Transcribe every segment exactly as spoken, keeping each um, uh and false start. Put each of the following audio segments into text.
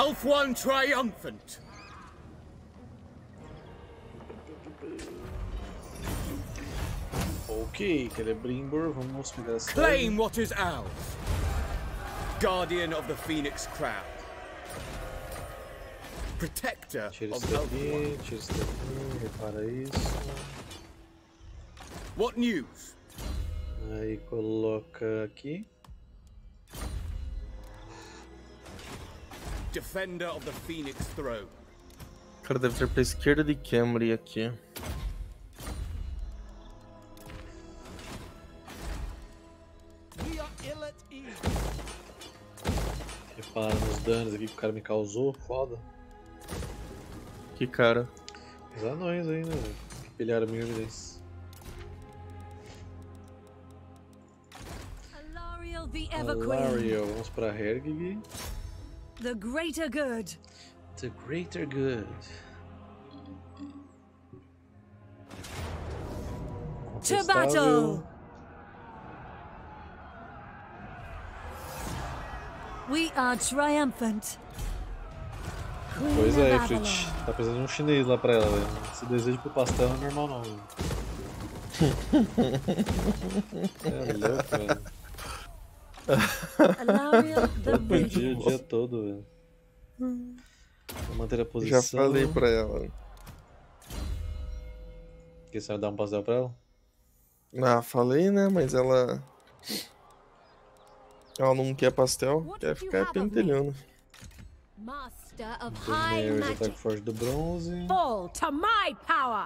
Ulthuan triumphant. Ok, Celebrimbor, vamos pegar essa. Claim what is ours. Guardian of the Phoenix Crown. Protector Tira of isso daqui, Ulthuan. tira isso daqui, repara isso. What news? Aí coloca aqui. Defender of the Phoenix Throne. Cara, deve ser pra esquerda de Camry aqui. Repara nos danos aqui que o cara me causou, foda. Que cara? Os anões aí, né? Que pilharam minha evidência. Alariel the Everqueen. Alariel, vamos pra Hergig. The greater good. The greater good. To battle. We are triumphant. Queen Pois of é, Avalon. Fritz. Tá precisando de um chinês lá pra ela, velho. Esse desejo pro pastel não é normal não, velho. É louco, velho. Alariel the Todo dia, o Radiant. dia todo, velho. Vou manter a posição. Já falei pra ela. Que você vai dar um pastel pra ela? Ah, falei, né? Mas ela. Ela não quer pastel, What quer do you ficar have of me? pentelhando. Master of high Daenerys, ataque magic. forte do bronze. Fall to my power.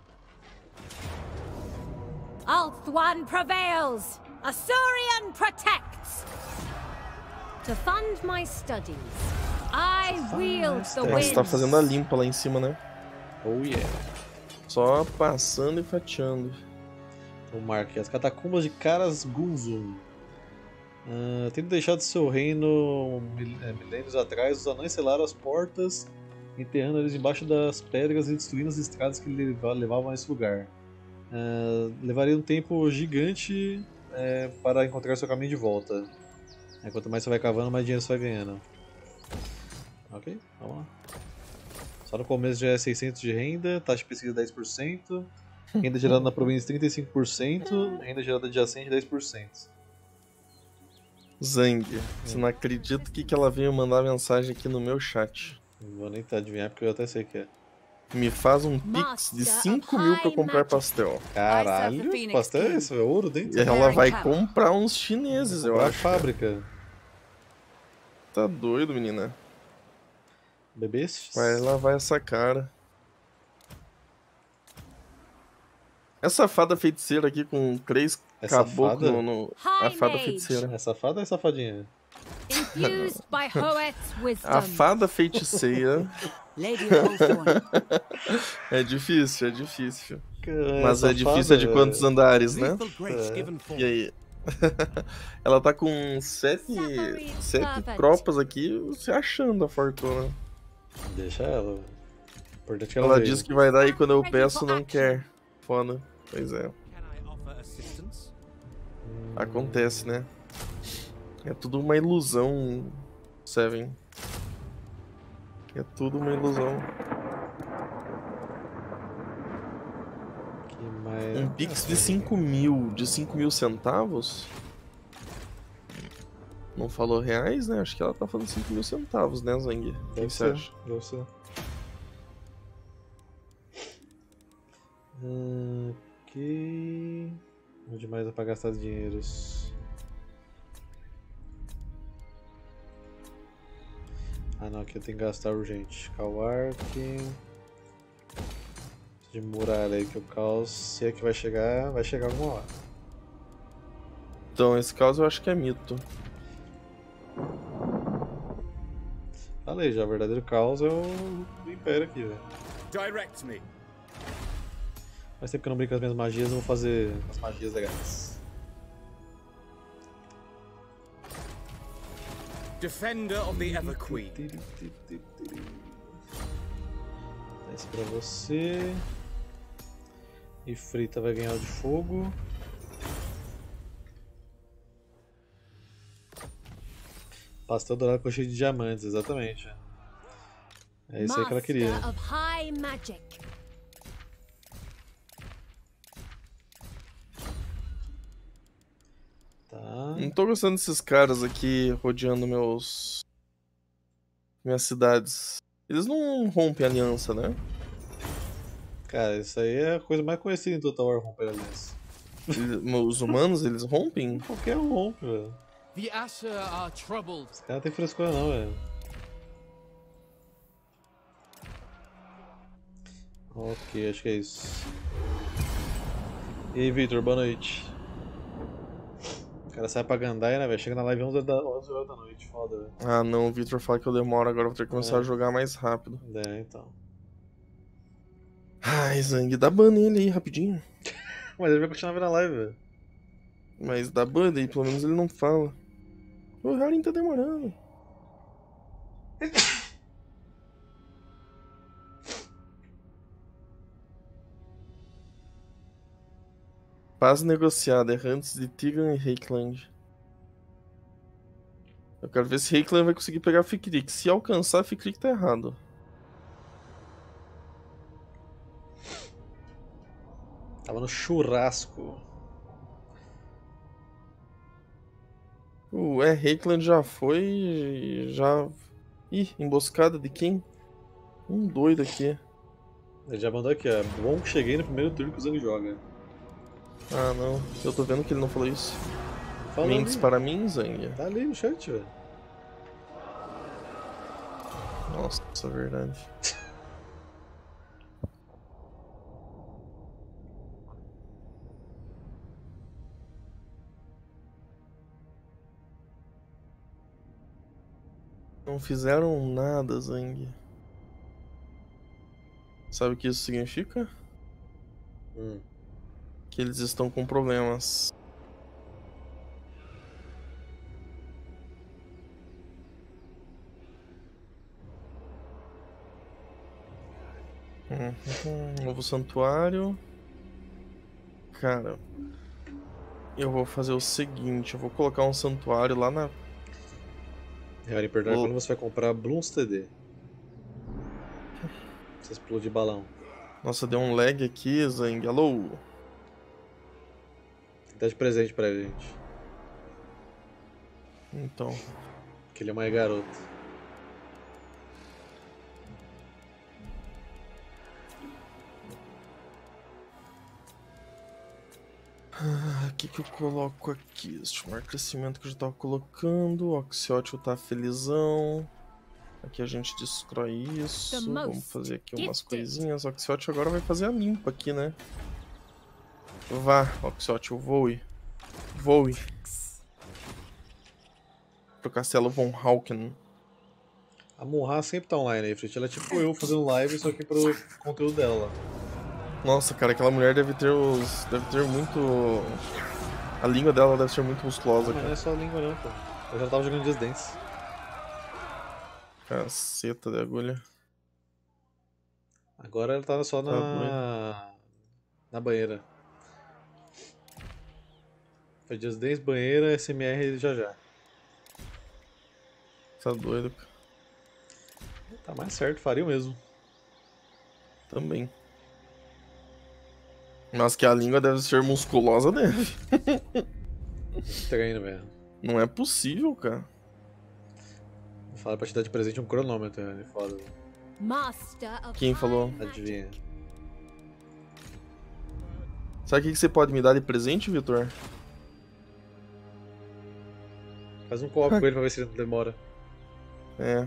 Ulthuan prevails. Asuryan protects. To fund my studies, I wield the studies. Mas winds. tá fazendo a limpa lá em cima, né? Oh yeah. Só passando e fatiando. O Mark, as catacumbas de Caras Gunzum. Uh, tendo deixado seu reino mil- é, milênios atrás, os anões selaram as portas, enterrando eles embaixo das pedras e destruindo as estradas que leva- levavam a esse lugar. Uh, levaria um tempo gigante é, para encontrar seu caminho de volta. É, quanto mais você vai cavando, mais dinheiro você vai ganhando. Ok, vamos lá. Só no começo já é seiscentos de renda, taxa de pesquisa dez por cento, renda gerada na província trinta e cinco por cento, renda gerada adjacente dez por cento. Zang, você não acredita que, que ela veio mandar mensagem aqui no meu chat. Não vou nem tentar adivinhar porque eu até sei que é. Me faz um pix de cinco mil pra comprar pastel. Caralho, pastel é isso? É ouro dentro? E ela vai comprar uns chineses, eu Comprar a acho. fábrica. Tá doido, menina. Bebês? Vai lavar essa cara. Essa fada feiticeira aqui com três É caboclos safada? no, no... A High fada mage. feiticeira. É safada ou é safadinha? Infused by Hoeth's wisdom. A fada feiticeira Lady Ulthuan. é difícil, é difícil. É Mas é safada, difícil de quantos é. andares, né? Lethal grace É. given forth. E aí? Ela tá com sete, Suffering sete servant. tropas aqui se achando a fortuna. Deixa ela. velho. Importante que ela, Ela veio. diz que vai dar e quando eu peço não quer. Foda. Pois é. Can I offer assistance? Acontece, né? É tudo uma ilusão, Seven. É tudo uma ilusão. Que mais... Um pix de cinco mil, de cinco mil centavos? Não falou reais, né? Acho que ela tá falando cinco mil centavos, né, Zang? O que Deve você ser, acha? deve ser. Hum, ok. Onde mais é pra gastar dinheiros? Ah não, aqui eu tenho que gastar urgente. Calwark. De muralha aí que o caos, se é que vai chegar, vai chegar alguma hora. Então, esse caso eu acho que é mito. Falei já, o verdadeiro caos é o do Império aqui, velho. Direct me. Faz tempo que eu não brinco com as minhas magias, eu vou fazer as magias legais. Defender of the Everqueen. Esse pra você. E Frita vai ganhar o de fogo. Pastel dourado com cheio de diamantes, exatamente. É isso aí que ela queria. Master of high magic. Tá. Não tô gostando desses caras aqui rodeando meus... minhas cidades. Eles não rompem aliança, né? Cara, isso aí é a coisa mais conhecida em Total War romper aliança. Eles- os humanos, eles rompem? Qualquer um rompe, velho. The Asher are troubled. Os caras não tem frescura não, velho. Ok, acho que é isso. E aí, Victor, boa noite. O cara sai pra Gandai, né, velho? Chega na live onze horas da, onze horas da noite, foda, velho. Ah não, o Victor fala que eu demoro, agora eu vou ter que começar É. a jogar mais rápido. É, então. Ai, Zang, dá ban nele aí, rapidinho. Mas ele vai continuar vendo a live, velho. Mas dá ban aí, pelo menos ele não fala. O Harin tá demorando. Paz negociada, errantes de Tigan e Reikland. Eu quero ver se Reikland vai conseguir pegar Fikrik. Se alcançar, Fikrik tá errado. Tava no churrasco. Ué, Reikland já foi. Já. Ih, emboscada de quem? Um doido aqui. Ele já mandou aqui, ó. Bom que cheguei no primeiro turno que o Zang joga. Ah, não. Eu tô vendo que ele não falou isso. Fala Mentes ali. para mim, Zang. Tá ali no chat, velho. Nossa, é verdade. Não fizeram nada, Zang. Sabe o que isso significa? Hum. Que eles estão com problemas. Uhum. Novo santuário. Cara, eu vou fazer o seguinte, eu vou colocar um santuário lá na... Real perdoar Ô. quando você vai comprar Bloons T D. Você explode balão. Nossa, deu um lag aqui, Zang. Alô? Dá de presente pra ele, gente. Então, Que ele é mais garoto. ah, o que que eu coloco aqui? Deixa eu ver o crescimento que eu já tava colocando. O Oxyótil tá felizão. Aqui a gente destrói isso. The most Vamos fazer aqui umas gifted. coisinhas. O Oxyótil agora vai fazer a limpa aqui, né? Vá, Oxyótil, voe. Voe. Pro Castelo von Hauken. A Monra sempre tá online aí, Frit. Ela é tipo eu fazendo live, só que pro conteúdo dela lá. Nossa, cara, aquela mulher deve ter os. Deve ter muito. A língua dela deve ser muito musculosa, Mas não cara. é só a língua não, pô. Eu já tava jogando Just Dance. Caceta de agulha. Agora ela tá só Tá na. na banheira. Foi Just Dance, banheira, S M R já já. Tá doido, cara. Tá mais certo, faria o mesmo. Também. Mas que a língua deve ser musculosa, deve. Treino, velho. Não é possível, cara. Fala pra te dar de presente um cronômetro, é foda. velho. Master of Quem high falou? magic. Adivinha. Sabe o que que você pode me dar de presente, Vitor? Faz um co-op com ele pra ver se ele não demora. É.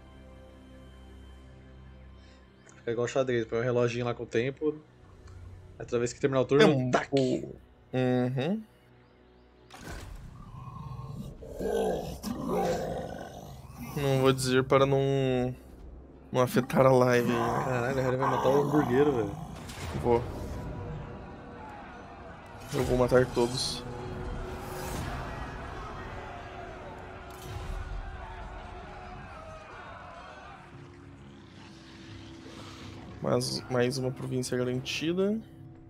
Fica igual xadrez, põe um reloginho lá com o tempo. Aí toda vez que terminar o turno, É um um tac! Uhum. Não vou dizer para não. Não afetar a live aí. Caralho, ele vai matar o hamburguero, velho. Vou. Eu vou matar todos. Mas mais uma província garantida.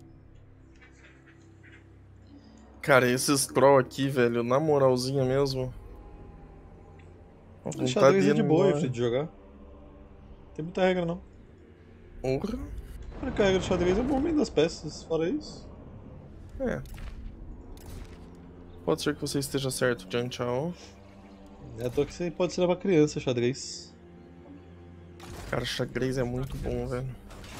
Cara, esses troll aqui, velho, na moralzinha mesmo. A O xadrez é de boa, enorme. Frit, de jogar. tem muita regra não. Honra. A regra do xadrez é o movimento das peças, fora isso. É. Pode ser que você esteja certo, Jiang Chao. É à toa que você pode ser pra criança, xadrez. Cara, xadrez é muito bom, velho.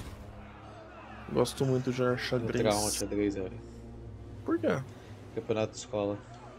Gosto muito de jogar xadrez. Trauma, xadrez, velho. Por quê? Campeonato de escola.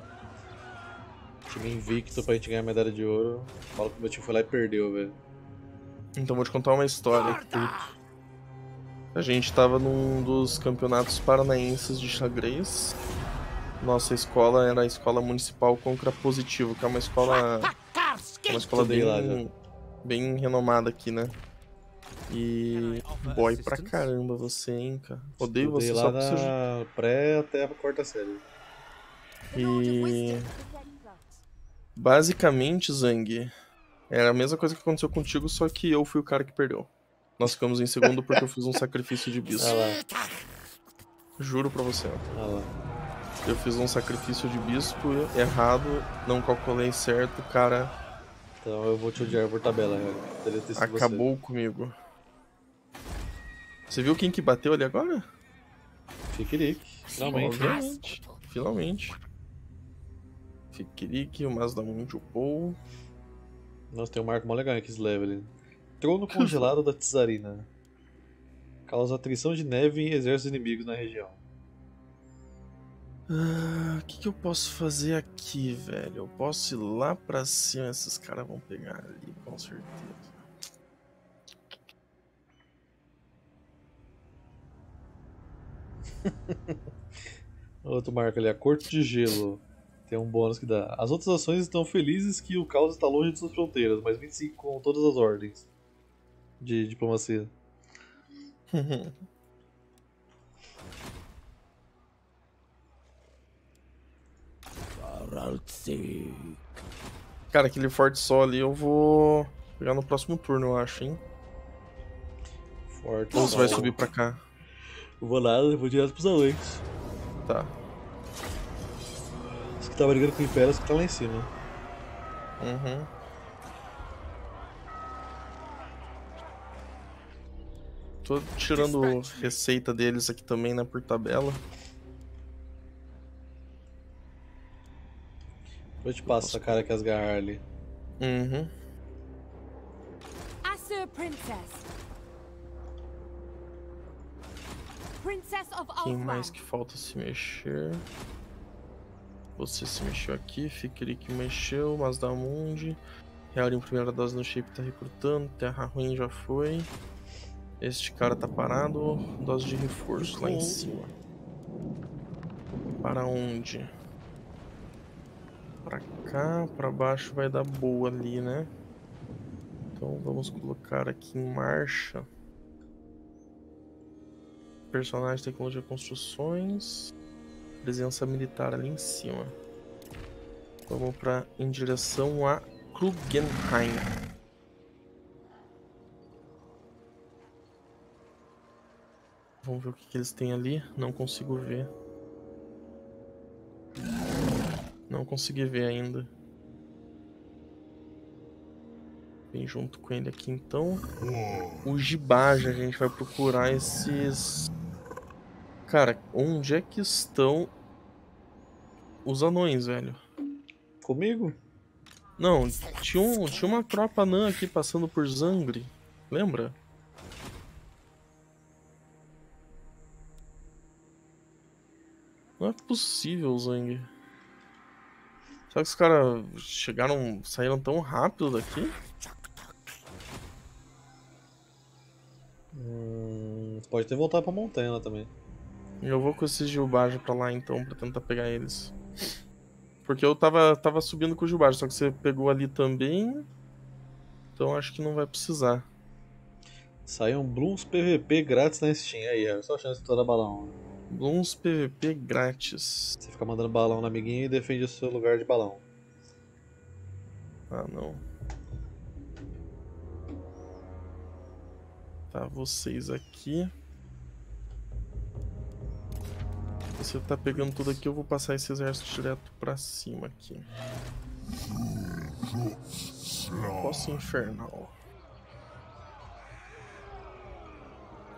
Time invicto pra gente ganhar medalha de ouro. Fala que meu time foi lá e perdeu, velho. Então vou te contar uma história aqui, puto. A gente tava num dos campeonatos paranaenses de xadrez. Nossa escola era a escola municipal Concra Positivo, que é uma escola. Uma escola Estudei lá bem, bem renomada aqui, né? E. Boy pra caramba você, hein, cara. Odeio Estudei você lá só por ser. na pré até a quarta série. E. Basicamente, Zang, era a mesma coisa que aconteceu contigo, só que eu fui o cara que perdeu. Nós ficamos em segundo porque eu fiz um sacrifício de bispo. Ah lá, Juro pra você, ó. ah lá. Eu fiz um sacrifício de bispo errado, não calculei certo, cara. Então eu vou te odiar por tabela, velho. Poderia ter sido Acabou comigo. Você viu quem que bateu ali agora? você. Fiquirique, finalmente. Finalmente. Finalmente. Fiquirique, o Mazdamundi upou. Nossa, tem um marco mó legal aqui esse level ali. Trono congelado da Tsarina. Causa atrição de neve em exércitos inimigos na região. Ah, o que, que eu posso fazer aqui, velho? Eu posso ir lá pra cima, esses caras vão pegar ali, com certeza. Outro marco ali, a Corte de Gelo. Tem um bônus que dá. As outras ações estão felizes que o caos está longe de suas fronteiras, mas vinte e cinco com todas as ordens de diplomacia. Cara, aquele Forte Sol ali eu vou pegar no próximo turno, eu acho, hein? Forte. Ou você vai Sol. subir pra cá? Não vou nada, eu vou direto pros alentos. Tá. Os que tá brigando com o Império, os que tá lá em cima. Uhum. Tô tirando receita deles aqui também, né, por tabela. Eu te passo essa cara que as garras ali. Uhum. Asur Princess. Princess of Quem Ulthran. mais que falta se mexer? Você se mexeu aqui, Fiquirique mexeu, Mazdamundi. Real em primeira dose no shape tá recrutando, Terra Ruim já foi. Este cara tá parado, dose de reforço lá em cima. Para onde? Pra cá, pra baixo vai dar boa ali, né? Então vamos colocar aqui em marcha. Personagem, tecnologia, construções. Presença militar ali em cima. Vamos pra, em direção a Krugenheim. Vamos ver o que, que eles têm ali. Não consigo ver. Não consegui ver ainda. Vem junto com ele aqui então. O Jibaja, a gente vai procurar esses... Cara, onde é que estão os anões, velho? Comigo? Não, tinha, um, tinha uma tropa anã aqui passando por Zangri. Lembra? Não é possível, Zang. Será que os caras chegaram, saíram tão rápido daqui? Hum, pode ter voltado pra montanha lá também. Eu vou com esses Gilbaja pra lá então, pra tentar pegar eles. Porque eu tava, tava subindo com o Gilbaja, só que você pegou ali também. Então acho que não vai precisar. Saiu um Blooms P V P grátis na Steam. Aí, é só a chance de toda balão. Blooms P V P grátis. Você fica mandando balão no amiguinho e defende o seu lugar de balão. Ah, não. Tá, vocês aqui. Você tá pegando tudo aqui, eu vou passar esse exército direto pra cima aqui. Posse infernal.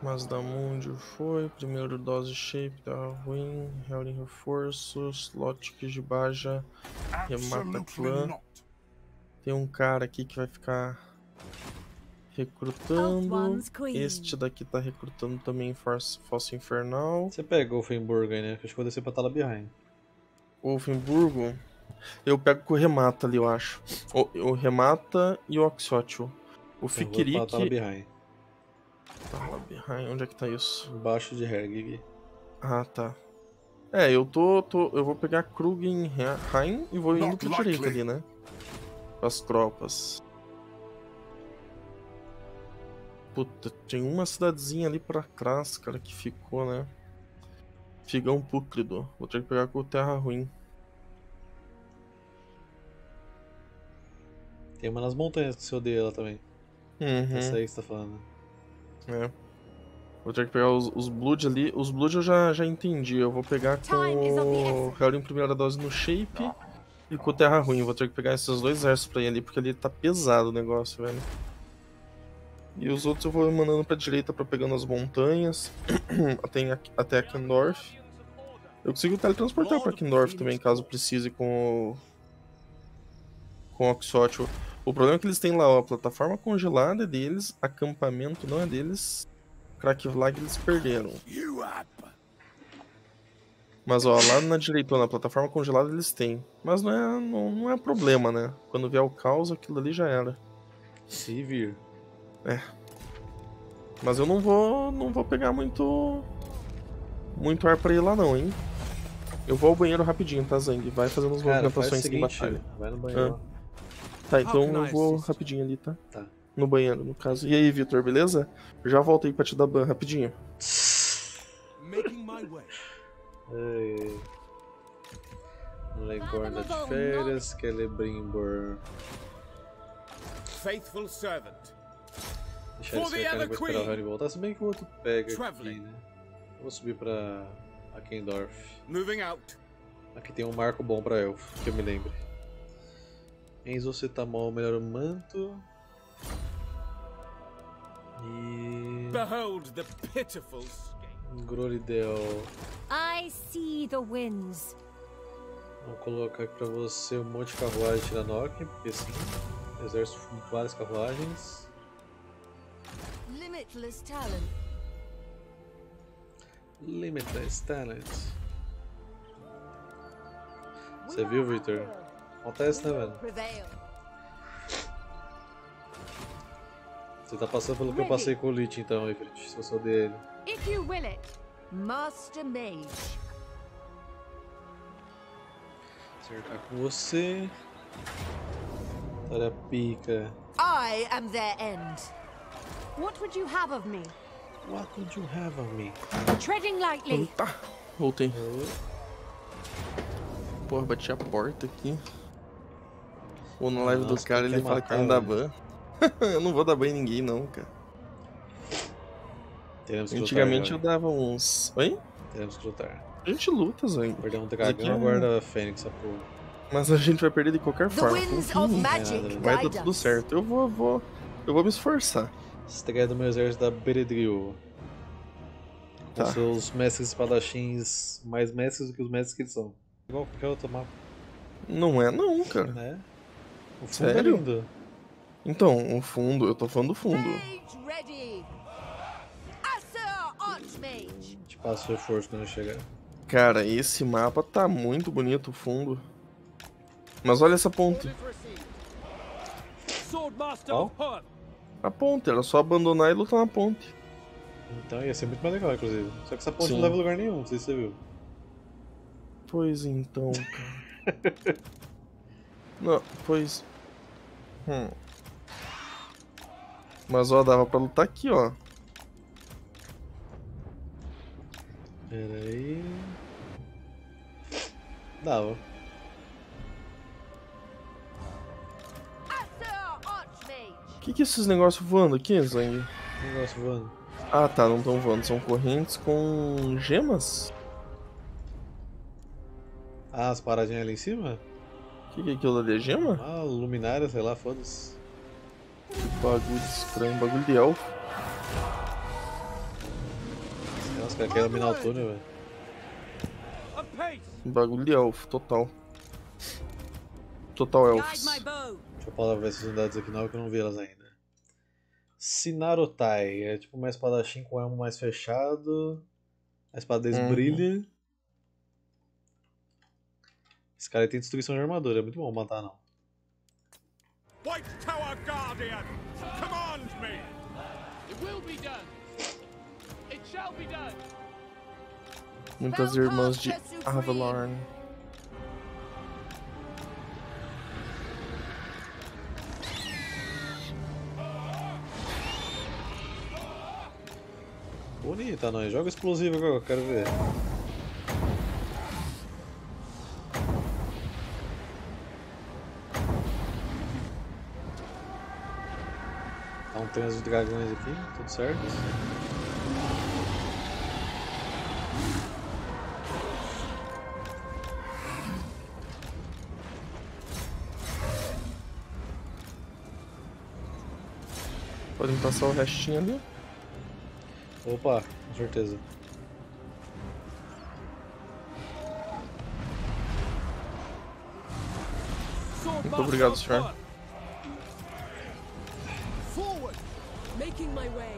Mazdamundi foi. Primeiro dose shape, tá ruim. Howling reforço. Slot de Baja. Remata clã. Tem um cara aqui que vai ficar recrutando. One's queen. Este daqui tá recrutando também Força, Fossa Infernal. Você pega o Offenburg aí, né? Que acho que eu vou descer pra Talabheim. Wolfenburgo. Eu pego com o Remata ali, eu acho. O, o Remata e o Oxótil. O Eu vou pra Fikirik. Talabheim. Talabheim, onde é que tá isso? Embaixo de Hergig. Ah, tá. É, eu tô, tô. Eu vou pegar Krugen Heim e vou indo pra direita ali, né? As tropas. Puta, tem uma cidadezinha ali pra trás, cara, que ficou, né? Figão Pútrido. Vou ter que pegar com Terra Ruim. Tem uma nas montanhas que você odeia ela também. Uhum. Essa aí que você tá falando. É. Vou ter que pegar os, os Blood ali. Os Blood eu já, já entendi. Eu vou pegar com Time is of the o essence. Hell em primeira dose no Shape e com o Terra Ruim. Vou ter que pegar esses dois exércitos pra ir ali, porque ali tá pesado o negócio, velho. E os outros eu vou mandando pra direita pra pegando as montanhas. até, até Akendorf. Eu consigo teletransportar pra Akendorf também, caso precise com o... com o Oxótil. O problema é que eles têm lá, ó, a plataforma congelada é deles, acampamento não é deles, Krakvlag eles perderam. Mas ó, lá na direita, na plataforma congelada eles têm. Mas não é, não, não é problema, né? Quando vier o caos, aquilo ali já era. Se vir. É. Mas eu não vou, não vou pegar muito, muito ar pra ir lá não, hein? Eu vou ao banheiro rapidinho, tá, Zang? Vai fazendo as Cara, faz o movimentações em seguinte, batalha. vai no banheiro. Ah. Tá, então How can eu I vou assist? rapidinho ali, tá? Tá. No banheiro, no caso. E aí, Vitor, beleza? Já volto aí pra te dar ban rapidinho. Making my way. Ai. Legorna de férias, Celebrimbor. Faithful servant. Deixar ele For the cercar other pra esperar o queen. Harry voltar. Se bem que o outro pega aqui, Traveling. né? Eu vou subir pra Akendorf. Moving out. Aqui tem um marco bom pra elfo, que eu me lembre. Enzo Cetamol, melhor o manto. E... Behold the pitiful scape. Grolidel. I see the winds. Vou colocar aqui pra você um monte de carruagem de Tiranoc, porque sim, exército com várias carruagens. Limitless talent. Limitless Talent. Você viu, Victor? Acontece, né, velho? Prevail. Você tá passando pelo que eu passei com o Lich, então, Ifrit, se você odeia ele. If you will it. Master Mage. Cercar com você. Olha a pica. I am their end. What would you have of me? What would you have of me? Treading lightly. Tá, voltei. Porra, bati a porta aqui. Ou na live Nossa, do cara quem ele quer fala que matar, não dá velho? ban. Eu não vou dar ban em ninguém não, cara. Teremos que Antigamente eu lutar, dava uns... Oi? Teremos que lutar. A gente luta, Zang. Perder um aqui dragão, é- agora Fênix, a porra. Mas a gente vai perder de qualquer The forma. winds Confia em of mim. magic Vai dar guide tudo us. certo. Eu vou, vou... Eu vou me esforçar. Estreia do meu exército da Beredril. Com Tá. seus mestres espadachins mais mestres do que os mestres que eles são. Igual qualquer outro mapa, Não é não, cara. né? O fundo Sério? é lindo. Então, o fundo, eu tô falando do fundo. Mage ready. Acer Archmage. Te passo o reforço quando eu chegar. Cara, esse mapa tá muito bonito, o fundo. Mas olha essa ponte. Swordmaster Qual? of Perth. A ponte, era só abandonar e lutar na ponte. Então ia ser muito mais legal, inclusive. Só que essa ponte Sim. não leva a lugar nenhum, não sei se você viu. Pois então, cara. Não, pois... Hum. Mas ó, dava pra lutar aqui, ó. Pera aí. Dava. Acer Archmage. O que que é esses negócios voando aqui, Zang? Negócio voando. Ah tá, não estão voando, são correntes com gemas? Ah, as paradinhas ali em cima? O que que é aquilo ali? É gema? Ah, luminária, sei lá, foda-se. Que bagulho estranho, bagulho de elfo. Nossa, cara, quer dominar o túnel, velho. A pace. Bagulho de elfo, total. Total Guide elfos. my bow. Deixa eu falar ver essas unidades aqui não, que eu não vi elas ainda. Sinarotai, é tipo uma espadachim com elmo mais fechado. A espada deles Uhum. brilha. Esse cara aí tem destruição de armadura, é muito bom matar não. White Tower Guardian, command me. It will be done. It shall be done. Muitas irmãs de Avalorn. Bonita, nós. Joga explosivo agora, eu quero ver. Então tem os dragões aqui, tudo certo. Podem passar o restinho ali. Opa, com certeza. Muito obrigado, senhor. Forward. Making my way.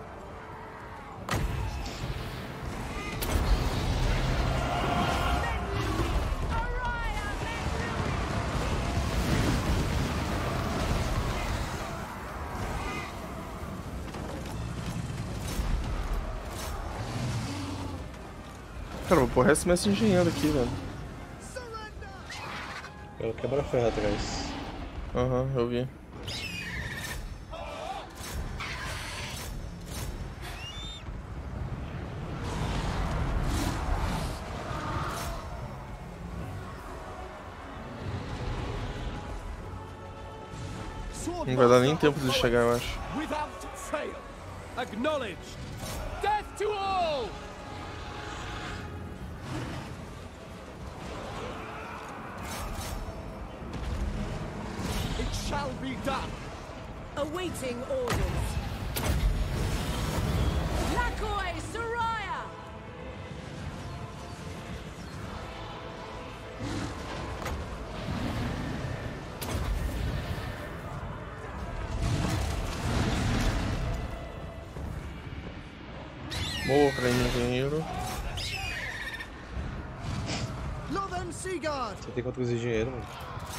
Cara, vou pôr esse mestre engenheiro aqui, velho. Quero quebrar ferro atrás. Aham, eu vi. Não vai dar nem tempo de chegar, eu acho. Without fail. Acknowledged. Death to all. It shall be done. Awaiting orders. Lakoi Soraya! Morra, engenheiro. Northern Seaguard. Você tem quantos engenheiros, mano?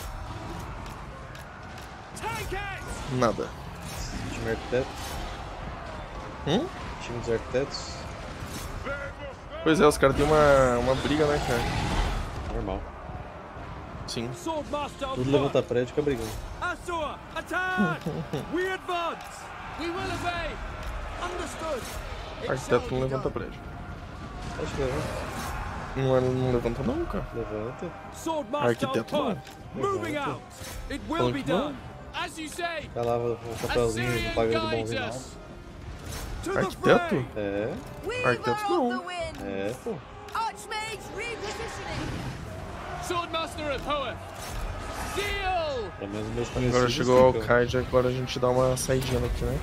Take it. Nada. Time arquiteto? Hum? Time dos arquitetos? Pois é, os caras têm uma, uma briga, né, cara? Normal. Sim. Swordmaster Tudo levanta prédio que é brigando. Azure, attack. We advance. We will obey. Understood. Arquiteto não levanta prédio. Acho que levanta. Não, é- não levanta não, cara. Levanta. Swordmaster Arquiteto não. Pod. Moving out. It will Falando be que não. done. As you say. Vai lá, o chapéuzinho, Assyrian pagando de guides bonzinho. us. To the Arquiteto? fray. É, Weaver Arquitetos of não. the wind! é, pô. Archmage repositioning! Swordmaster of Hoeth. Seal. Pelo menos meus conhecidos. Agora chegou o ficam. Alcaide, agora a gente dá uma saidinha daqui, né?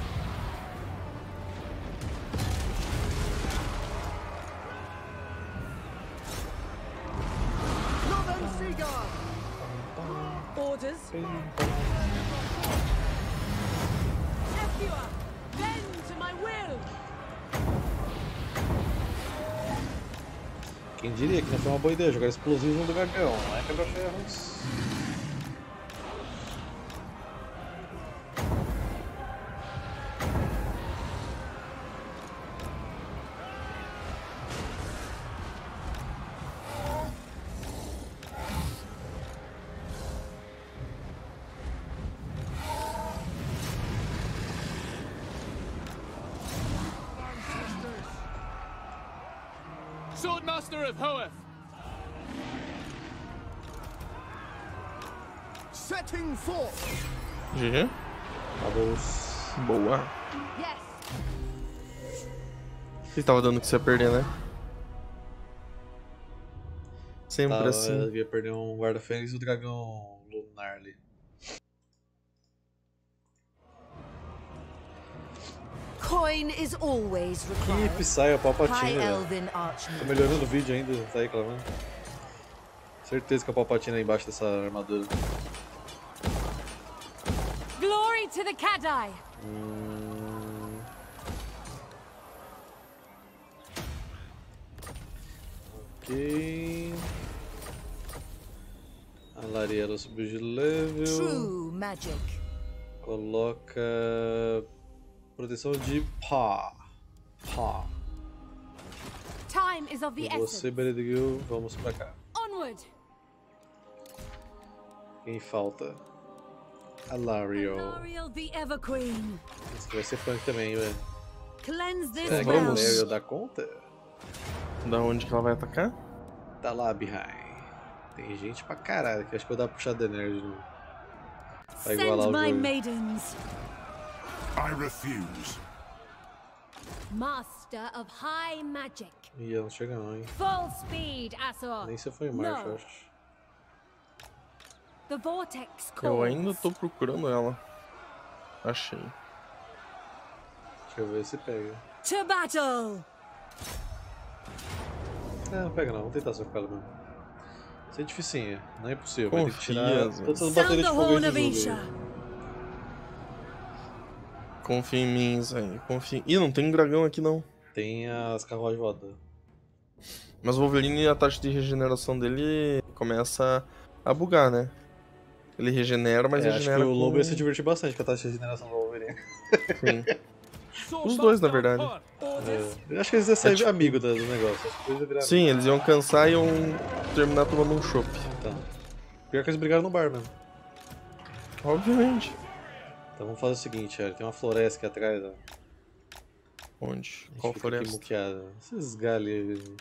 Northern Seaguard. Orders. Ephua! Bend to my will! Quem diria que não foi uma boa ideia jogar explosivos no dragão, não é quebra-ferros. Swordmaster of Hoeth. Setting forth. G G. Acabou. Boa. Yes! Você tava dando que você ia perder, né? Sempre Tava, assim. eu ia perder um guarda-fênix e o dragão lunar ali. Coin is always Que required. Psy, a High Palpatine, velho. Elven Archmage. Tá melhorando o vídeo ainda, tá aí clamando. Certeza que a Palpatine é embaixo dessa armadura. Glory to the Kadai. Hum... Ok. A Lariela subiu de level. True magic. Coloca proteção de pá. Pá. Time is of the E você, essence. Beredril, vamos pra cá. Onward. Quem falta? A Lario. Ariel the Everqueen. Esse aqui vai ser punk também, velho. Cleanse this Será que a vamos. realm. Lario dá conta? Da onde que ela vai atacar? Tá lá, behind. Tem gente pra caralho que acho que eu vou dar uma puxada de energia. Né? Pra igualar Send o my jogo. maidens. I refuse. Master of High Magic. Ih, ela não chega não, hein? Full speed, Asor. Nem se eu for em marcha, No. eu acho. The Vortex Eu calls. ainda tô procurando ela. Achei. Deixa eu ver se pega. To battle. É, não pega não, vamos tentar só com ela mesmo. Isso é dificinho, não é impossível. Vai ter que Confia, tirar Zé. todas as Sound baterias the de fogo horn of do Isha. jogo. Confia em mim, Zé. Confia. Ih, não tem dragão aqui não. Tem as carruagens voadoras. Mas o Wolverine, a taxa de regeneração dele começa a bugar, né? Ele regenera, mas É, acho que regenera o com... lobo ia se divertir bastante com a taxa de regeneração do Wolverine. Sim. Os dois, na verdade. É, eu acho que eles iam sair É tipo- amigo do, do negócio. Acho que eles iam virar Sim, eles iam cansar e iam terminar tomando um chopp. Então, pior que eles brigaram no bar mesmo. Obviamente. Então vamos fazer o seguinte, olha, tem uma floresta aqui atrás, ó. Onde? A gente Qual fica aqui floresta? muqueada. Esses galhos aí.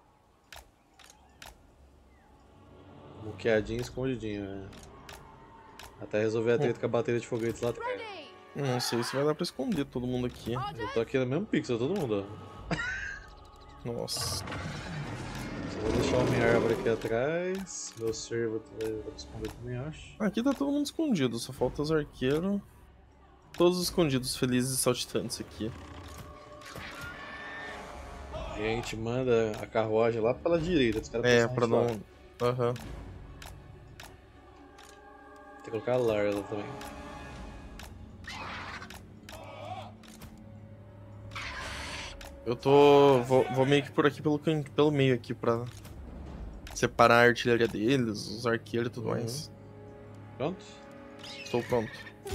Muqueadinho, escondidinho, né? Até resolver a treta com a bateria de foguetes lá atrás. Ready. Não sei se vai dar pra esconder todo mundo aqui. Eu tô aqui no mesmo pixel, todo mundo, ó. Nossa. Só vou deixar uma minha árvore aqui atrás. Meu servo vai vai esconder também, acho. Aqui tá todo mundo escondido, só falta os arqueiros. Todos escondidos, felizes e saltitantes aqui. E a gente manda a carruagem lá pela direita, os caras É, passam pra lá. não... Aham. Tem que colocar a Lara lá também. Eu tô... Vou, vou meio que por aqui pelo, can- pelo meio aqui pra separar a artilharia deles, os arqueiros e tudo Uhum. mais. Pronto? Estou pronto.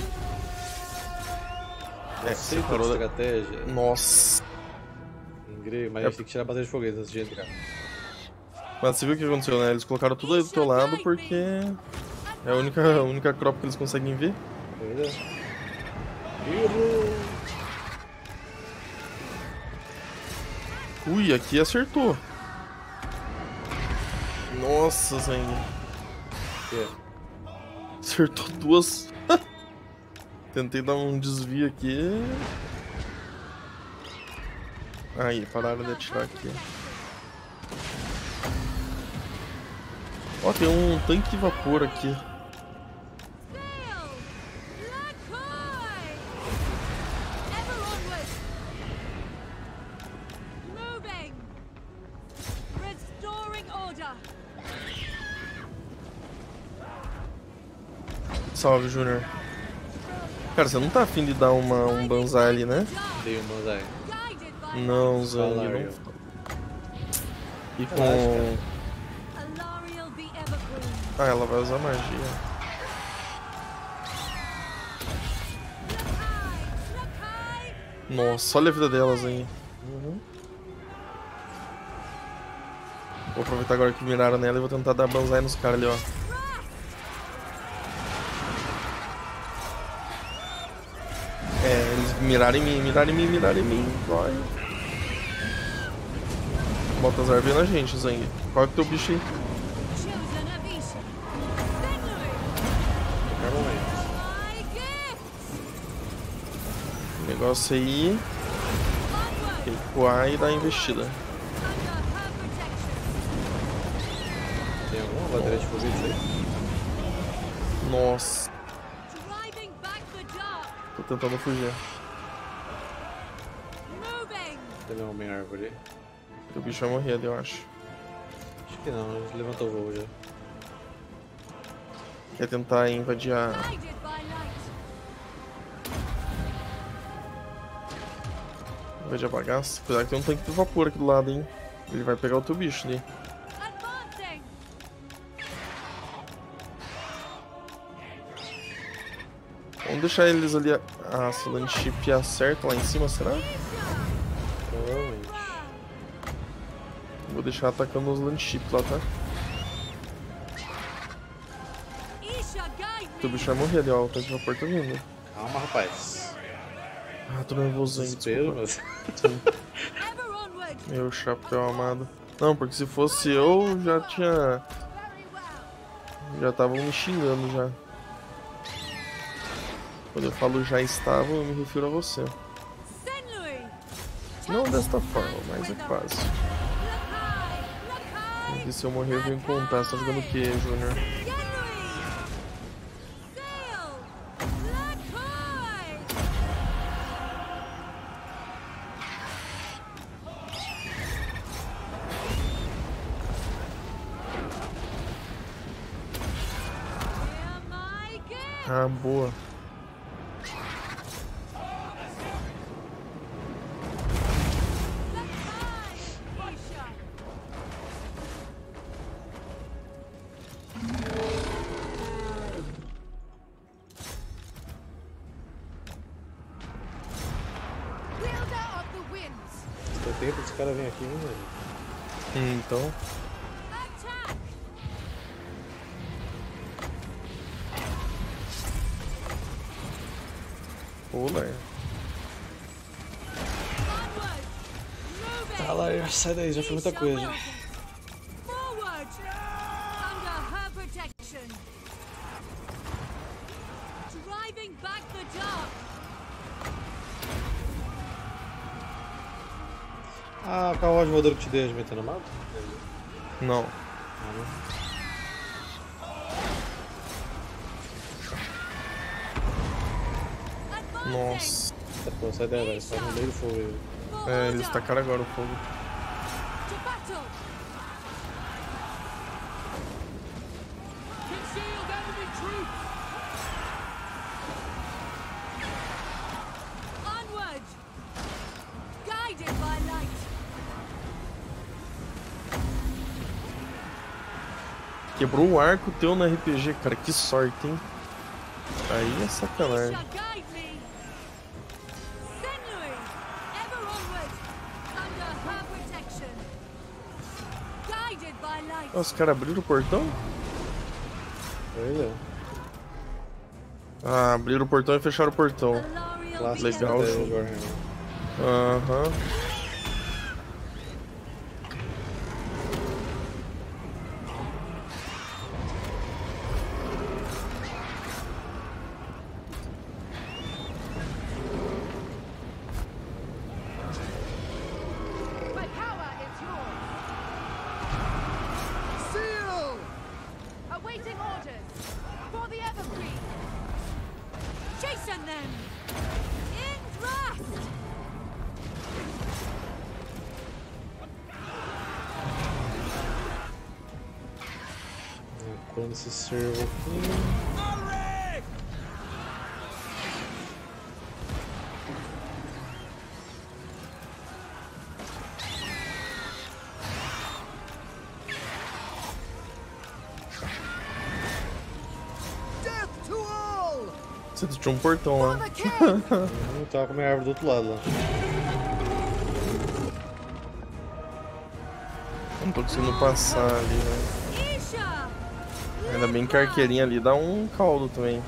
É, Aceita a separou da... estratégia Nossa. em grego, mas É. a gente tem que tirar a bateria de foguetes antes de entrar. Mas você viu o que aconteceu, né? Eles colocaram tudo aí do teu lado porque é a única, a única crop que eles conseguem ver. Pois é. Errou! Ui, aqui acertou. Nossa, Zeng. Que é? Acertou duas. Tentei dar um desvio aqui. Aí, pararam de atirar aqui. Ó, tem um tanque de vapor aqui. Sail! Lakoi! Ever onward! Moving! Restoring order! Salve, Júnior. Cara, você não tá afim de dar uma, um banzai ali, né? Dei um banzai. Guided by Não, Zang, Falario. não. E com... Alariel the Evergreen. Ah, ela vai usar magia. Lakai! Lakai! Nossa, olha a vida delas aí. Vou aproveitar agora que miraram nela e vou tentar dar banzai nos caras ali, ó. É, eles miraram em mim, miraram em mim, miraram em mim. Vai. Bota as árvores na gente, Zang. Qual é o teu bicho aí? Chosen of Isha. Fenrir! Qualquer momento. My gift! O negócio aí. Onward! Recuar e dar a investida. Under her protection! Tem alguma bateria de foguetes aí? Nossa, Driving back the dark! tô tentando fugir. Cadê o Homem-Árvore? O bicho vai morrer ali, eu acho. Acho que não, ele levantou o voo já. Quer tentar invadir a... Guided by light. invadir a bagaça. Apesar que tem um tanque de vapor aqui do lado, hein. Ele vai pegar o teu bicho ali. Advancing. Vamos deixar eles ali... Ah, se o land ship acerta lá em cima, será? Provavelmente. Vou deixar atacando os land ship lá, tá? Isha, guide Teu me. bicho vai morrer ali, ó. O tanque de vapor tá vindo. Calma, rapaz. Ah, tô nervoso, hein. Desespero, Desculpa. mas... Ever onward. Meu chapéu amado. Não, porque se fosse eu, já tinha... Very well. Já estavam me xingando já. Quando eu falo já estavam, eu me refiro a você. Senlui. Não desta forma, mas é quase. Look high. Look high. E se eu morrer, eu venho contar. Você tá jogando o que, Júnior? Genui. Sail. Look high. Hear my gift. Ah, boa. Look high. Isha. Wielder of the winds. Tem tempo que esse cara vem aqui, hein, velho? Então, Attack. pula. Onward. Move it. Tá lá, sai daí, já foi muita coisa. Forward. Under her protection. Driving back the dark. Ah, qual é o voador que te dei de meter no mato? Não. Ah, não. Advancing. Nossa. Tá, pô, sai daí, velho. Sai no meio do fogo aí. For É, eles order. tacaram agora o fogo. To battle. Concealed enemy troops! Onward. Guided by light. Quebrou o arco teu no R P G, cara. Que sorte, hein? Aí é sacanagem. Isha, guide me. Senlui. Ever onward. Under her protection. Guided by light. Ah, os caras abriram o portão? Pois é. Ah, abriram o portão e fecharam o portão. Alarial Clássico Legal, beacon. estratégia jogo. de Warhammer. Aham. My power is yours. Seal! Awaiting orders. For the Evergreen. Chasten them. In thrust. Quando esse servo aqui. Death to all! Você tinha um portão For lá. the king! Não tava com a minha árvore do outro lado lá. Não tô conseguindo passar ali, né? Isha. Ainda bem que a arqueirinha ali dá um caldo também.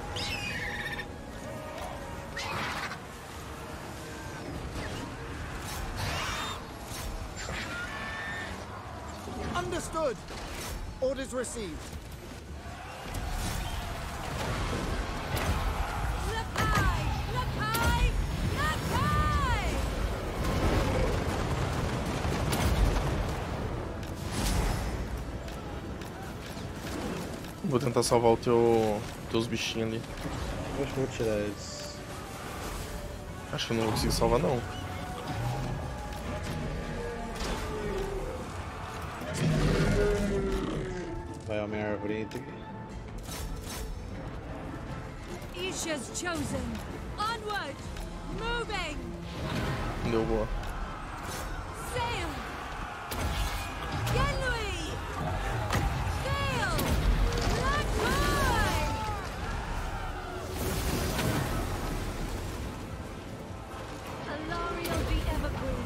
Understood. Orders received. Look high. Look high. Look high. Vou tentar salvar o teu teus bichinhos ali. Eu acho que eu vou tirar eles. Acho que eu não vou conseguir salvar não. Vai a minha árvore entre. Isha's chosen. Onward! Moving! Deu boa. Sail! Genlui! Sail! Lakoi! Alariel the Evergreen.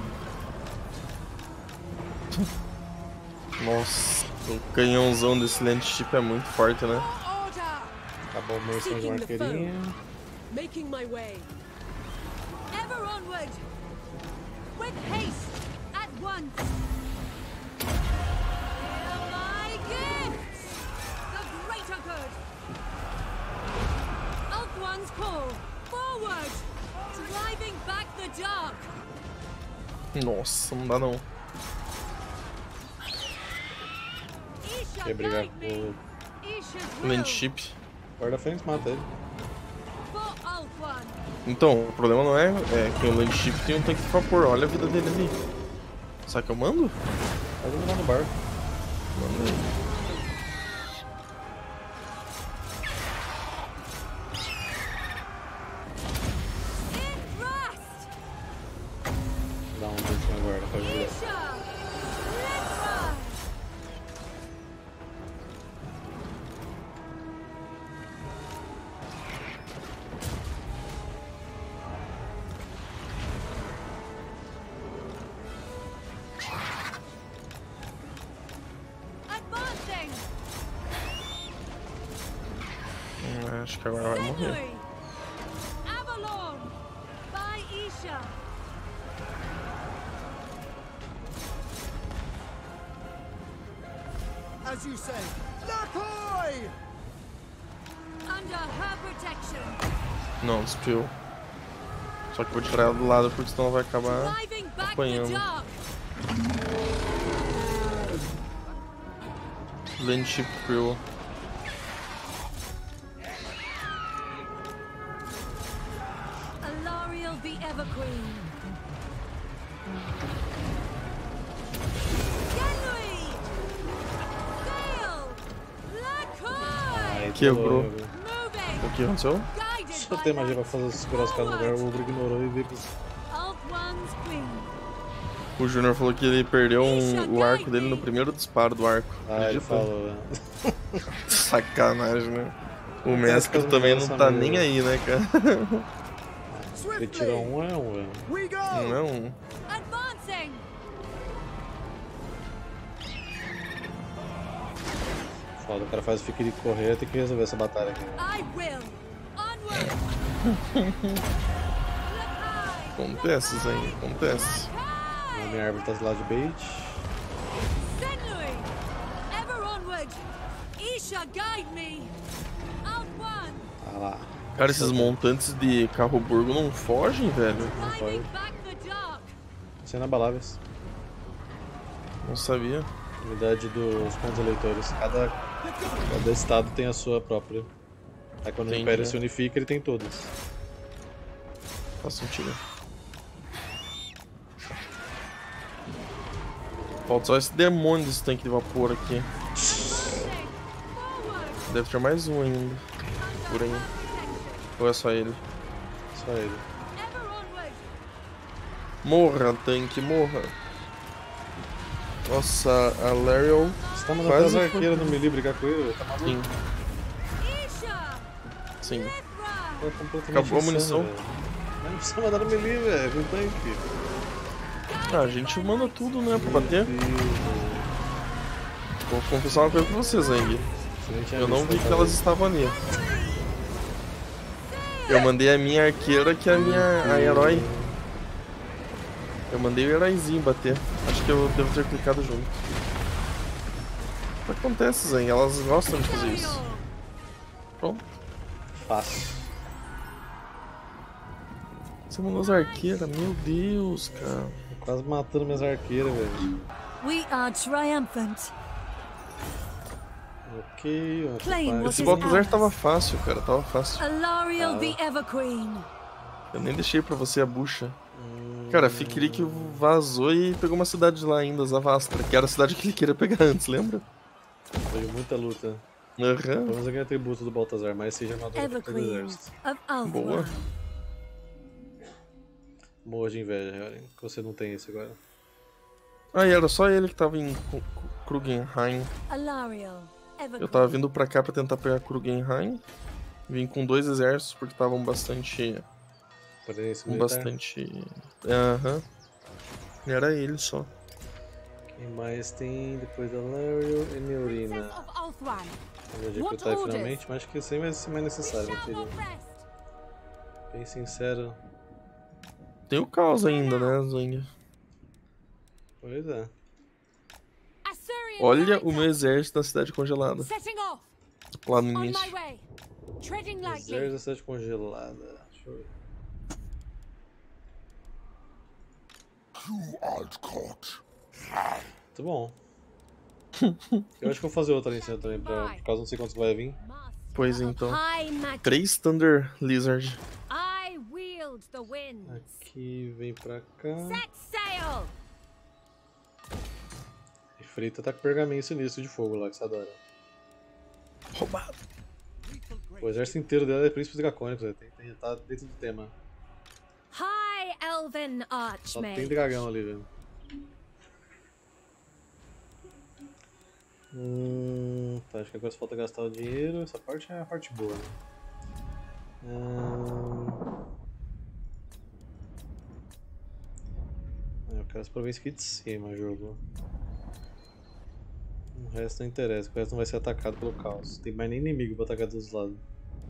Nossa, o canhãozão desse Landship é muito forte, né? Order! Acabou o Mercy de arqueirinha. Making my way. Ever onward! With haste! At once! Hear my gifts! The greater good! Ulthuan's call! Forward! Driving back the dark! Nossa, não dá não. Isha, Quer brigar guide com me! o Isha's will! Landship. guarda-frente, mata ele. For Ulthuan! Então, o problema não é, é que o Landship tem um tanque de vapor. Olha a vida dele ali. Será que eu mando? Faz ele lá no barco. Manda aí. In thrust! Dá um dente na guarda pra ajudar. Isha! Litra! Advancing! Hum, acho que agora vai morrer. Senui! Avalon! By Isha! As you say. Lakoi! Under her protection! Não, despiu. Só que eu vou tirar ela do lado porque senão ela vai acabar Driving back the apanhando. dark! Landship Crew. Alariel the Evergreen! Genlui! Sail! Lakoi! Aí Quebrou. falou, viu? Moving! O que aconteceu? Guided Só by tem magia pra light. fazer segurar os caras no lugar, o outro ignorou e veio com os... Ulthuan's Queen! O Júnior falou que ele perdeu um- o arco dele no primeiro disparo do arco. Ah, ele Acredita? falou, né? Sacanagem, né? O Acontece mestre com as também não mudanças tá mesmo. nem aí, né, cara? Ele tira um, é um, velho. We go! Não é um. Advancing! Foda, o cara faz o fique de correr, tem que resolver essa batalha aqui. I will! Onward! Lakai! Acontece, hein? Acontece. A Lakai! minha árvore tá do lado de bait. Senlui! Ever onward! Isha, guide me! Ulthuan! Tá lá. Cara, esses montantes de carro burgo não fogem, velho. Driving back the dark! Sendo abaláveis. Não sabia. Unidade dos pontos eleitores. Cada, cada estado tem a sua própria. Aí quando Entendi. o Império se unifica, ele tem todas. Faz sentido. Falta só esse demônio desse tanque de vapor aqui. Advancing! Forward! Deve ter mais um ainda. Por aí. Ou é só ele? Só ele. Ever onward! Morra, tanque, morra. Nossa, a Lariel. Você tá mandando Quase as foi. arqueiras no melee brigar com ele? Tá maluco? Sim, Isha! sim. Litra! Tá completamente Acabou a insano, munição. velho. Mas não precisa mandar no melee, velho. Com tanque. Ah, a gente manda tudo, né, pra bater. Meu Deus, velho. Vou confessar uma coisa pra vocês, Zeng. Você nem tinha Eu não visto vi essa que elas vez. estavam ali. Eu mandei a minha arqueira, que é a minha a herói. Eu mandei o heróizinho bater. Acho que eu devo ter clicado junto. O que acontece, Zeng? Elas gostam de fazer isso. Pronto. Fácil. Você mandou as arqueiras? Meu Deus, cara. Tô quase matando minhas arqueiras, velho. We are triumphant. Ok, vamos Claim ocupar what Esse is Baltazar ours. tava fácil, cara. Tava fácil. Alariel the Evergreen. Eu nem deixei pra você a bucha. Cara, Fikirik vazou e pegou uma cidade lá ainda, Zavastra, que era a cidade que ele queria pegar antes, lembra? Vejo muita luta. Aham. Pelo menos aquele atributo do Baltazar, mas seja armadura pra todo o Everqueen exército. of Boa. Althorn. Morro de inveja, Helen, que você não tem esse agora. Ah, e era só ele que tava em Ku- Ku- Krugenheim. Alariel. Eu Everqueen. tava vindo pra cá pra tentar pegar Krugenheim. Vim com dois exércitos porque estavam bastante. Parece Com militar. bastante. Aham. E era ele só. Quem mais tem depois da Lariel e Neurina? Princess of Althran. Eu vou What recrutar orders? finalmente, mas acho que isso aí vai ser mais necessário, We não shall teria. not rest. Bem sincero. Tem o caos ainda, né, Zang? Pois é. Assyrian Olha o fighter. meu exército na cidade congelada. Setting off. Lá no On my início. way. Treading lightly. Exército da cidade congelada. Deixa eu ver. Who art caught? Muito bom. Eu acho que eu vou fazer outra ali em cima também, pra, por causa não sei quantos vai vir. Pois então. High magic. Três Thunder Lizard. I wield the winds. Aqui, vem pra cá. Set sail. E Frita tá com pergaminho sinistro de fogo lá, que você adora. Roubado. O exército inteiro dela é príncipes dracônicos, né? tem, tem, tá dentro do tema. High elven Só tem archmage. dragão ali, velho. Hum, tá, acho que agora só falta gastar o dinheiro. Essa parte é a parte boa, né? Hum... Eu quero as províncias aqui de cima, jogo. O resto não interessa, o resto não vai ser atacado pelo caos. Tem mais nem inimigo pra atacar dos lados.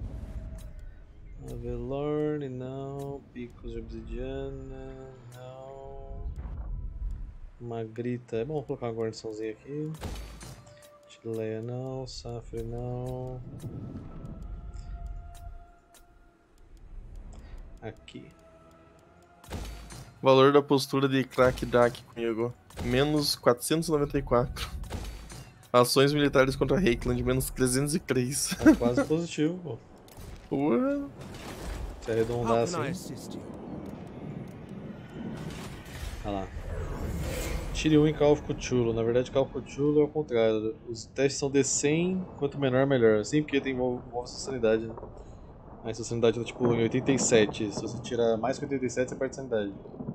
Avelorn, não. Picos de obsidiana, não. Magrita, é bom colocar uma guarniçãozinha aqui. Chileia não, Safre não. Aqui. Valor da postura de Crack Dak comigo. Menos quatrocentos e noventa e quatro. Ações militares contra Reikland, menos trezentos e três. Tá quase positivo, pô. Ué. Se arredondar How assim. can I assist you? Olha lá. Tire um em Call of Cthulhu. Na verdade, Call of Cthulhu é o contrário. Os testes são de cem, quanto menor, melhor. Sim, porque tem envolve, envolve sua sanidade, né? Aí sua sanidade tá tipo em oitenta e sete. Se você tirar mais que oitenta e sete, você perde sanidade.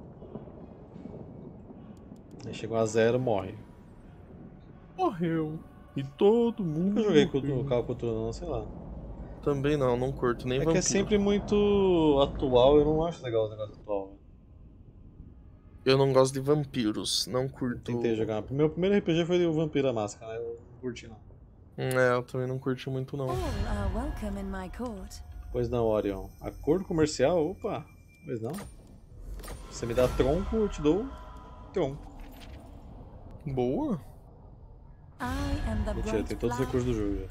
Aí chegou a zero, morre. Morreu. E todo mundo. Nunca joguei com morreu. o Call of Cthulhu, não, sei lá. Também não, não curto nem É que vampiro. é sempre muito atual, eu não acho legal o negócio atual. Eu não gosto de vampiros, não curto. Tentei jogar. Meu primeiro R P G foi o Vampiro à Máscara, né? Eu não curti não. É, eu também não curti muito não. All are welcome in my court. Pois não, Orion. Acordo comercial? Opa! Pois não. Você me dá tronco, eu te dou tronco. Boa. I am the Mentira, bright tem todos os light. recursos do jogo já.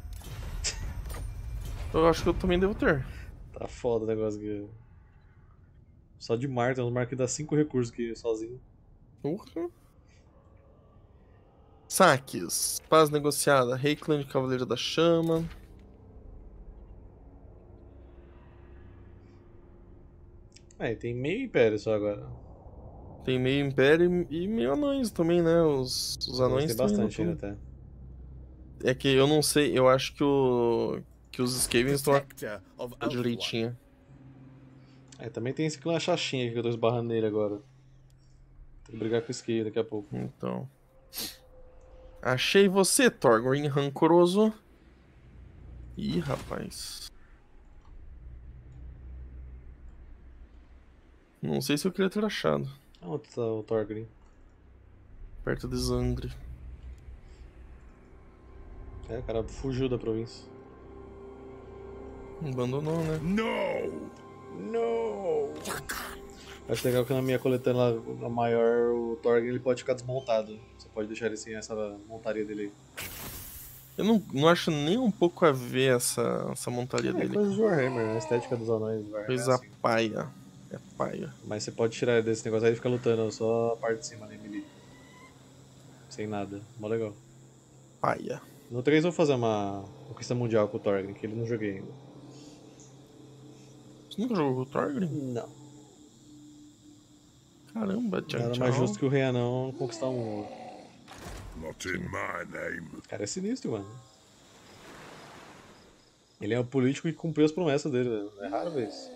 Eu acho que eu também devo ter. Tá foda o negócio aqui. Só de mar, tem uns mar que dá cinco recursos aqui sozinho. Porra. Saques. Paz negociada. Reikland, Cavaleiro da Chama. É, tem meio império só agora. Tem meio Império e meio anões também, né? Os, os anões tem também bastante não ainda tão- até. É que eu não sei, eu acho que o. Que os Skavens estão Protector of Althorn. direitinho. É, também tem esse clã chachinha aqui que eu tô esbarrando nele agora. Tem que brigar com o Ski daqui a pouco. Então. Achei você, Thorgrim rancoroso. Ih, rapaz. Não sei se eu queria ter achado. Onde tá o Thorgrim? Perto de Zandri. É, o cara fugiu da província. Abandonou, né? No! Não! Acho legal que na minha coletânea lá, na maior, o Thorgrim ele pode ficar desmontado. Você pode deixar ele sem essa montaria dele aí. Eu não, não acho nem um pouco a ver essa, essa montaria É dele. coisa de Warhammer, né? A estética dos anões de Warhammer. Coisa é assim. paia. É paia. Mas você pode tirar ele desse negócio aí e fica lutando só a parte de cima, né, melee. Sem nada. Mó legal. Paia. No três eu vou fazer uma conquista mundial com o Thorgrim, que ele não joguei ainda. Você nunca jogou com o Thorgrim? Não. Caramba, tchau, Nada tchau. mais justo que o Rei Anão conquistar um mundo. Not in my name. O cara é sinistro, mano. Ele é um político que cumpriu as promessas dele, velho. É raro ver isso.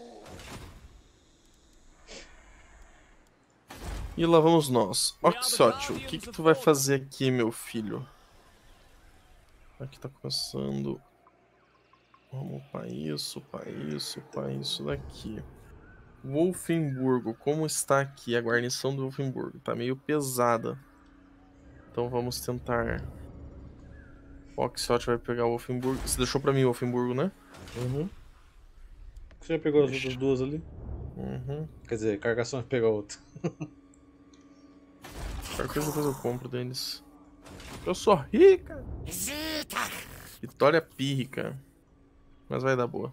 E lá vamos nós. Oxótio, o que que tu vai fazer aqui, meu filho? Aqui tá começando. Vamos para isso, para isso, para isso daqui. Wolfenburgo, como está aqui a guarnição do Wolfenburgo? Tá meio pesada. Então vamos tentar. O Oxótio vai pegar o Wolfenburgo. Você deixou pra mim o Wolfenburgo, né? Uhum. Você já pegou as outras duas ali? Uhum. Quer dizer, Carcassonne pega outra. Qualquer coisa depois eu compro deles. Eu sou rica! Vitória pírrica. Mas vai dar boa.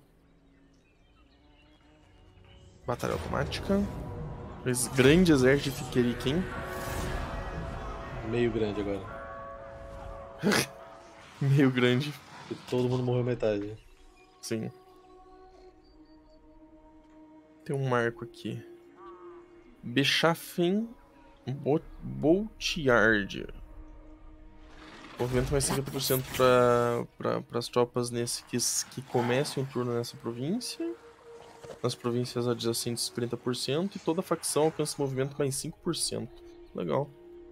Batalha automática. Esse grande exército de Fiqueriquim. Meio grande agora. Meio grande. E todo mundo morreu metade. Sim. Tem um marco aqui. Bechafen Boltiard. Movimento mais cinquenta por cento para as tropas nesse que, que comecem o turno nessa província. Nas províncias adjacentes trinta por cento. E toda facção alcança movimento mais cinco por cento. Legal.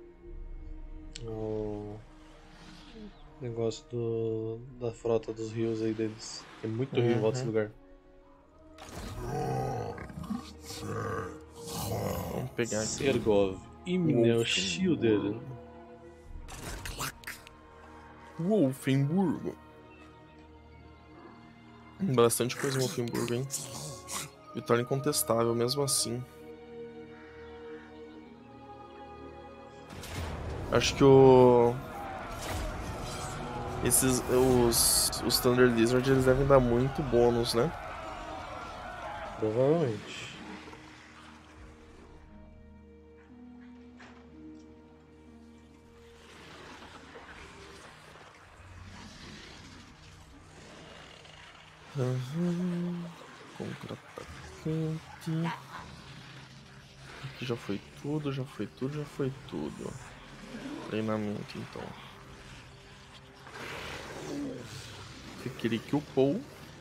O negócio do, da frota dos rios aí deles. Tem muito rio em volta desse lugar. Vamos pegar aqui. Sergov. Imnel Shielder. Wolfenburgo. Bastante coisa em Wolfenburgo, hein? Vitória incontestável, mesmo assim. Acho que o... Esses... Os... Os Thunder Lizard, eles devem dar muito bônus, né? Provavelmente. Uhum. Contra-atacante. Aqui já foi tudo, já foi tudo, já foi tudo. Treinamento, então. Fiquei upou.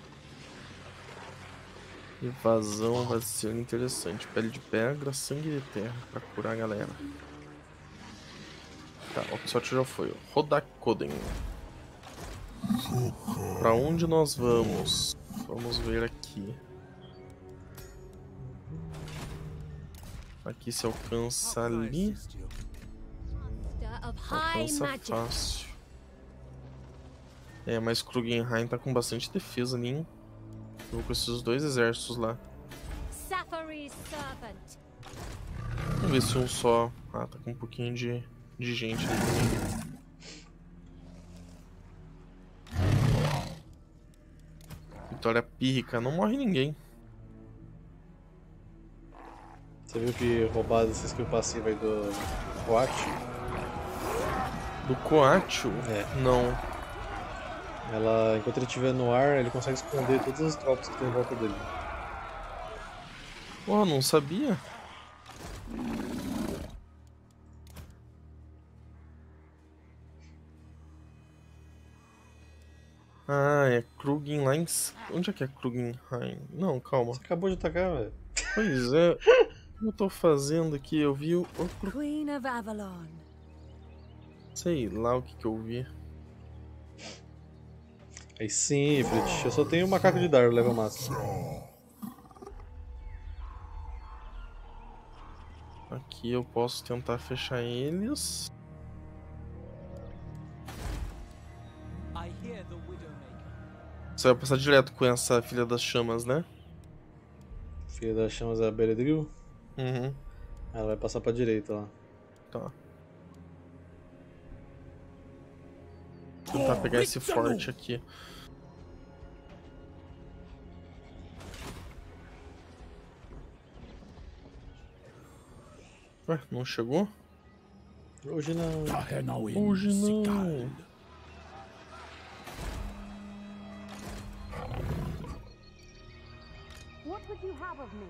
Evasão vai ser interessante. Pele de pedra, sangue de terra pra curar a galera. Tá, o Oxótio já foi. Rodakoden. Pra onde nós vamos? Vamos ver aqui. Aqui se alcança ali. Alcança fácil. É, mas Krugenheim tá com bastante defesa ali, hein? Eu vou com esses dois exércitos lá. Vamos ver se um só... Ah, tá com um pouquinho de, de gente ali também. Vitória pírrica, não morre ninguém. Você viu que roubada essa skill passiva aí do Coatio? Do Coatio? É. Não. Ela, enquanto ele estiver no ar, ele consegue esconder todas as tropas que tem em volta dele. Oh, não sabia? Ah, é Krugenheim. Onde é que é Krugenheim? Não, calma. Você acabou de atacar, velho. Pois é. O que eu tô fazendo aqui? Eu vi o... o Kru- Queen of Avalon. Sei lá o que que eu vi. Aí sim, Fritz. Eu só tenho o macaco de Dardo, level máximo. Aqui eu posso tentar fechar eles. I hear the Widowmaker. Você vai passar direto com essa filha das chamas, né? Filha das chamas é a Beredril. Uhum. Ela vai passar pra direita lá. Tá. Vou tentar pegar esse forte aqui. Ué, não chegou? Hoje não. Hoje não. What would you have of me?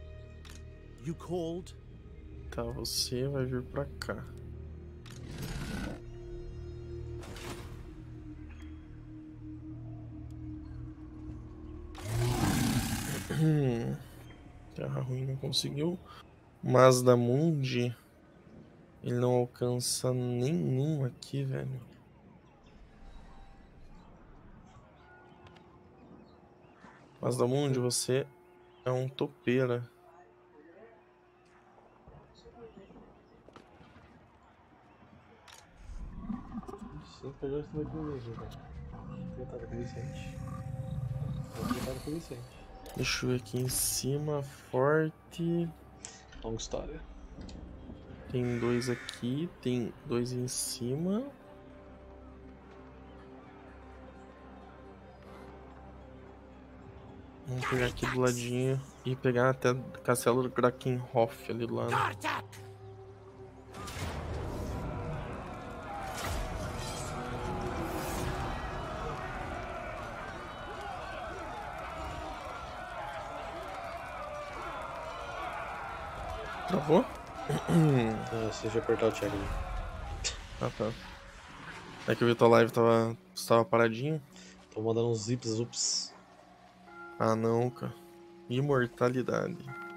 You called? Tá, você vai vir pra cá. Terra ruim não conseguiu. Mazdamundi. Ele não alcança nenhum aqui, velho. Mazdamundi, você é um topeira. Sim, pegou isso daqui mesmo, velho. Tentar com Vicente. Vou tentar com Vicente. Deixa eu ver aqui em cima. Forte. Longa história. Tem dois aqui. Tem dois em cima. Vamos pegar aqui do ladinho e pegar até o castelo do Krakenhof ali do lado. Travou? Ah, se eu apertar o check ali. Ah, tá. É que eu vi tua live tava, tava paradinho. Tô mandando uns zips, ups. Ah, não, cara. Imortalidade.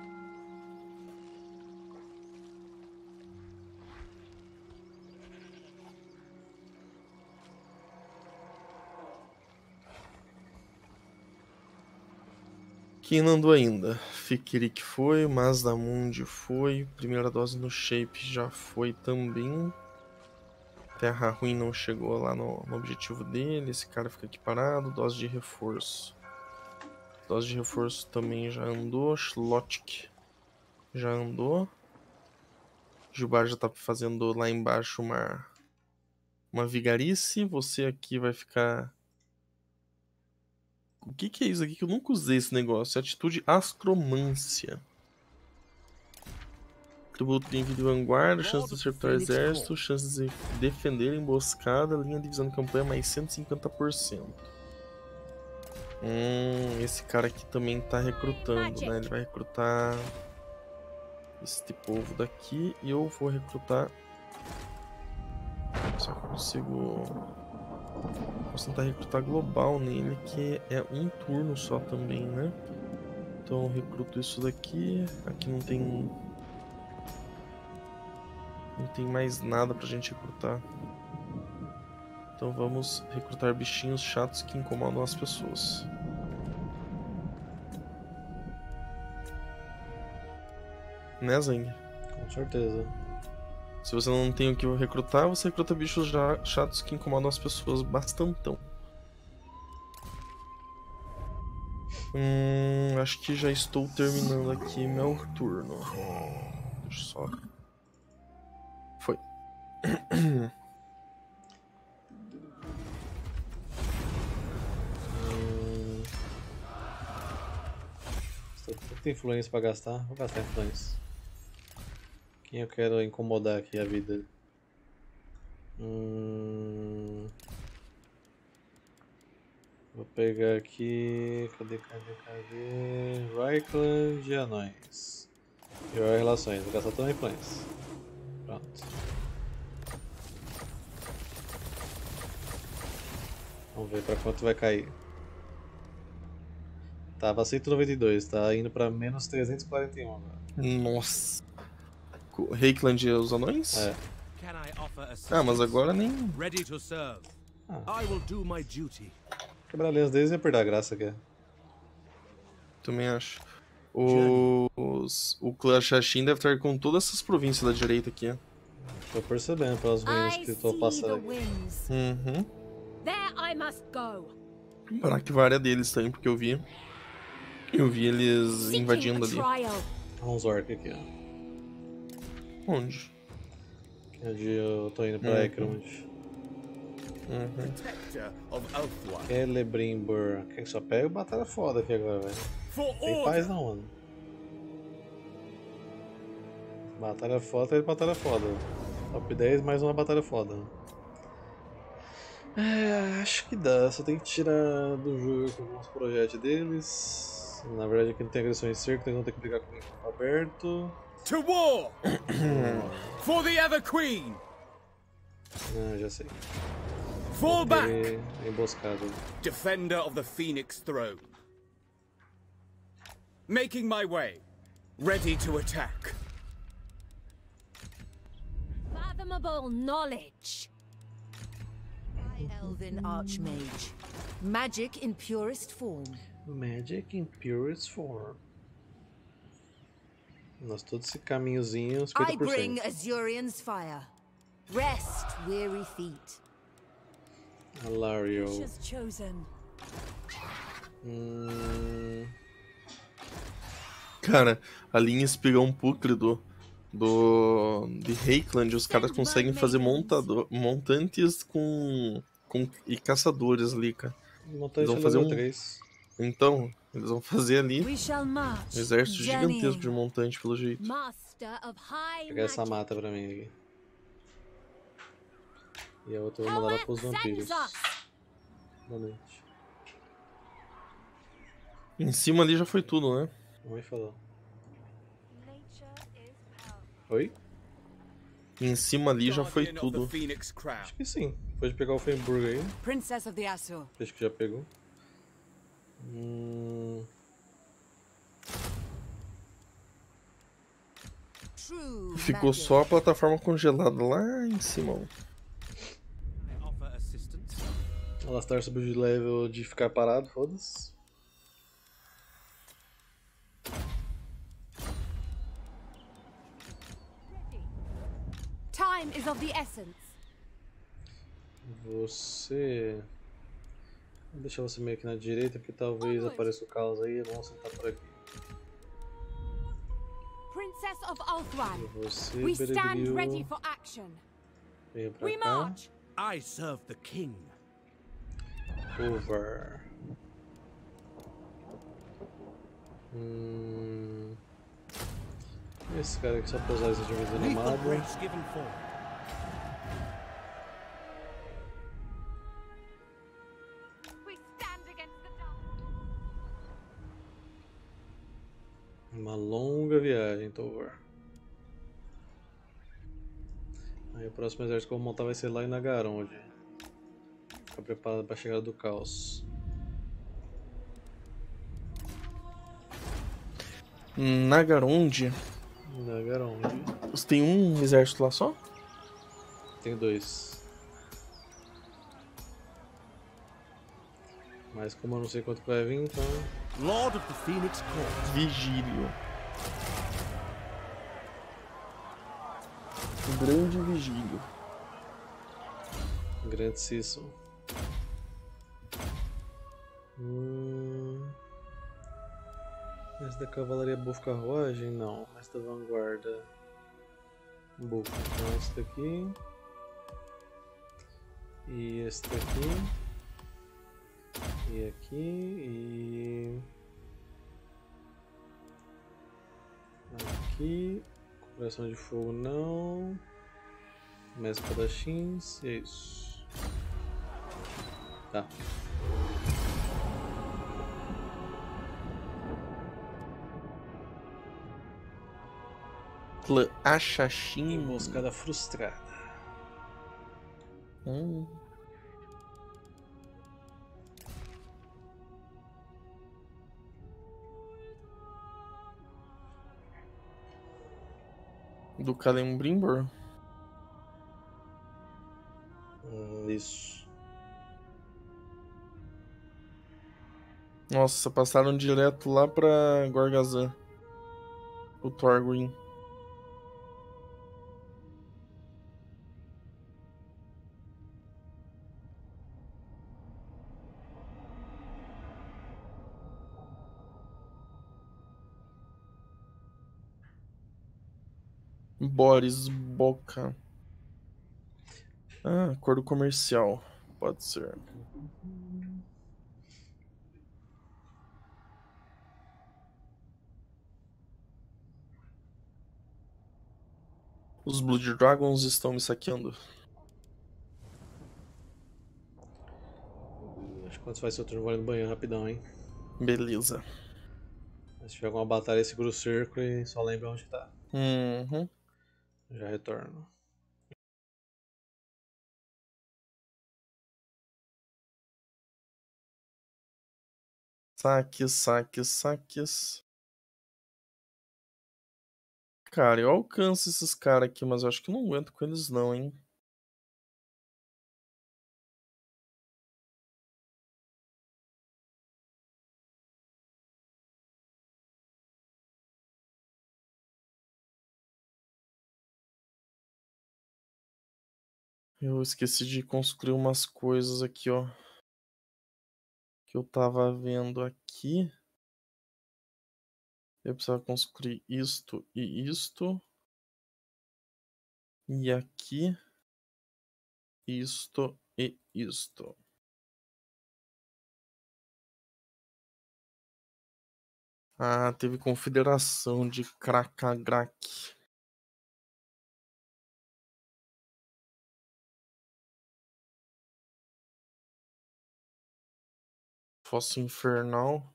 Quem não andou ainda? Fikirik foi, Mazdamundi foi, primeira dose no Shape já foi também. Terra Ruim não chegou lá no, no objetivo dele, esse cara fica aqui parado. Dose de reforço. Dose de reforço também já andou. Schlotik já andou. Gilbar já tá fazendo lá embaixo uma, uma vigarice. Você aqui vai ficar... O que que é isso aqui que eu nunca usei esse negócio? Atitude Astromância. Tributo de envio de vanguarda, chance de acertar o exército, chance de defender emboscada, linha de visão de campanha mais cento e cinquenta por cento. Hum, esse cara aqui também tá recrutando, né? Ele vai recrutar este povo daqui e eu vou recrutar... Só que eu consigo... Posso tentar recrutar global nele, que é um turno só também, né? Então eu recruto isso daqui. Aqui não tem... Não tem mais nada pra gente recrutar. Então vamos recrutar bichinhos chatos que incomodam as pessoas. Né, Zang? Com certeza. Se você não tem o que recrutar, você recruta bichos já chatos que incomodam as pessoas bastantão. Hum, acho que já estou terminando aqui meu turno. Deixa só. Foi. Hum... Tem influência pra gastar? Vou gastar influência. Quem eu quero incomodar aqui a vida? Hum... Vou pegar aqui... Cadê, cadê, cadê... Raikland e anões. Pior relações, vou gastar toda a influência. Pronto. Vamos ver pra quanto vai cair. Tava cento e noventa e dois, tá indo pra menos trezentos e quarenta e um agora. Nossa. Reikland e os anões? É. Ah, mas agora nem... Ah. Quebrar aliança deles ia perder a graça, cara. Também acho. Os... O clã Shashin deve estar com todas essas províncias da direita aqui. Tô percebendo pelas ruínas que estou passando aqui. Uhum. There I must go. Para que várias deles também, porque eu vi. Eu vi eles invadindo ali. Olha uns orcs aqui, ó. Onde? Onde eu tô indo pra Uhum. Ekrond. Uhum. Celebrimbor. Quem só pega batalha foda aqui agora, velho. Tem paz não, mano. Batalha foda é batalha foda. Top dez mais uma batalha foda. É, acho que dá. Só tem que tirar do jogo alguns projetos deles. Na verdade aqui não tem agressão em cerco, então vão ter que brigar com o campo aberto. To war! For the Ever Queen! Ah, já sei. Fall back! Emboscado. Defender of the Phoenix Throne. Making my way. Ready to attack. Fathomable knowledge. High Elven Archmage. Magic in purest form. Magic in purest form. Nós todo esse caminhozinho, cinquenta I por bring cento. Azurian's fire. Rest, weary feet. Alario. Just chosen. Hum, Cara, a linha espigão pútrido do de Reikland, os caras conseguem fazer montador, montantes com, com e caçadores ali, cara. montante Eles vão é fazer level um- três. Então, eles vão fazer ali We shall march. um exército journeying. gigantesco de montante, pelo jeito. Master of high Pegar essa magic. mata pra mim aqui. E a outra eu vou mandar lá pros vampiros. Sends us. Boa noite. Em cima ali já foi tudo, né? Não me falou. Oi? Em cima ali já foi Guardian of tudo. the Phoenix Crown. Acho que sim. Pode pegar o Fenburg aí. Princess of the Azure. Acho que já pegou. Hum, True Ficou magic. só a plataforma congelada lá em cima. ó. I offer assistance. Alastar subiu de level de ficar parado, foda-se. Time is of the essence. Você. Vou deixar você meio aqui na direita, porque talvez apareça o caos aí. Vamos sentar por aqui. Princess of Ulthran. E você, We stand ready Berebril, for action. venha pra We cá. march. I serve the king. Over. Hum... Esse cara aqui só pra usar esse de Lethal animado. grace given forward. We stand against the dark. Uma longa viagem, Tovar. Aí o próximo exército que eu vou montar vai ser lá em Nagaronde. Fica preparado pra chegada do caos. Nagaronde, Nagaronde. você tem um exército lá só? Tenho dois. Mas como eu não sei quanto que vai vir, então. Lord of the Phoenix Court. Vigílio. O grande vigílio. Grande Cício. Hum... Esse da cavalaria buff carruagem? Não. Esse da vanguarda. Buff. Então esse daqui. E esse daqui. E aqui. E. Aqui. Coração de fogo não. Mais espadachins. E é isso. Tá. Clã Achachim. Emboscada frustrada. Hum. Do Kalimbrimbor? Hum, isso. Nossa, passaram direto lá pra Gorgazan. O Thorgrim. Boris Boca. Ah, acordo comercial. Pode ser. Os Blood Dragons estão me saqueando. Acho que quando você faz seu turno, vai no banheiro rapidão, hein? Beleza. Se tiver alguma batalha, segura o cerco e só lembra onde tá. Uhum. Já retorno. Saques, saques, saques. cara. Eu alcanço esses caras aqui, mas eu acho que eu não aguento com eles não, hein. Eu esqueci de construir umas coisas aqui, ó. Que eu tava vendo aqui. Eu precisava construir isto e isto. E aqui. Isto e isto. Ah, teve confederação de Krakagrak. Fosso infernal.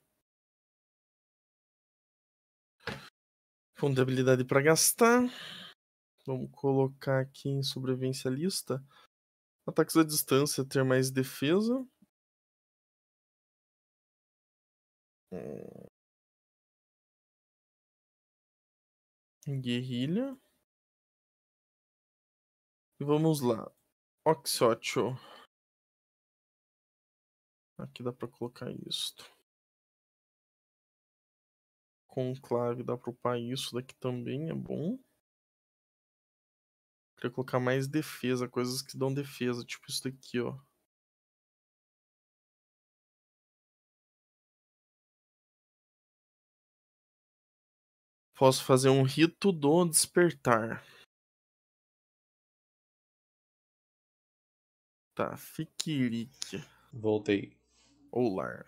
Fundo de habilidade para gastar. Vamos colocar aqui em sobrevivência lista. Ataques à distância, ter mais defesa. Hum. Guerrilha. E vamos lá. Oxótio. Aqui dá para colocar isto. Conclave dá para upar isso daqui também, é bom. Queria colocar mais defesa, coisas que dão defesa, tipo isso daqui, ó. Posso fazer um rito do despertar. Tá, Fikirique. Voltei. Olar.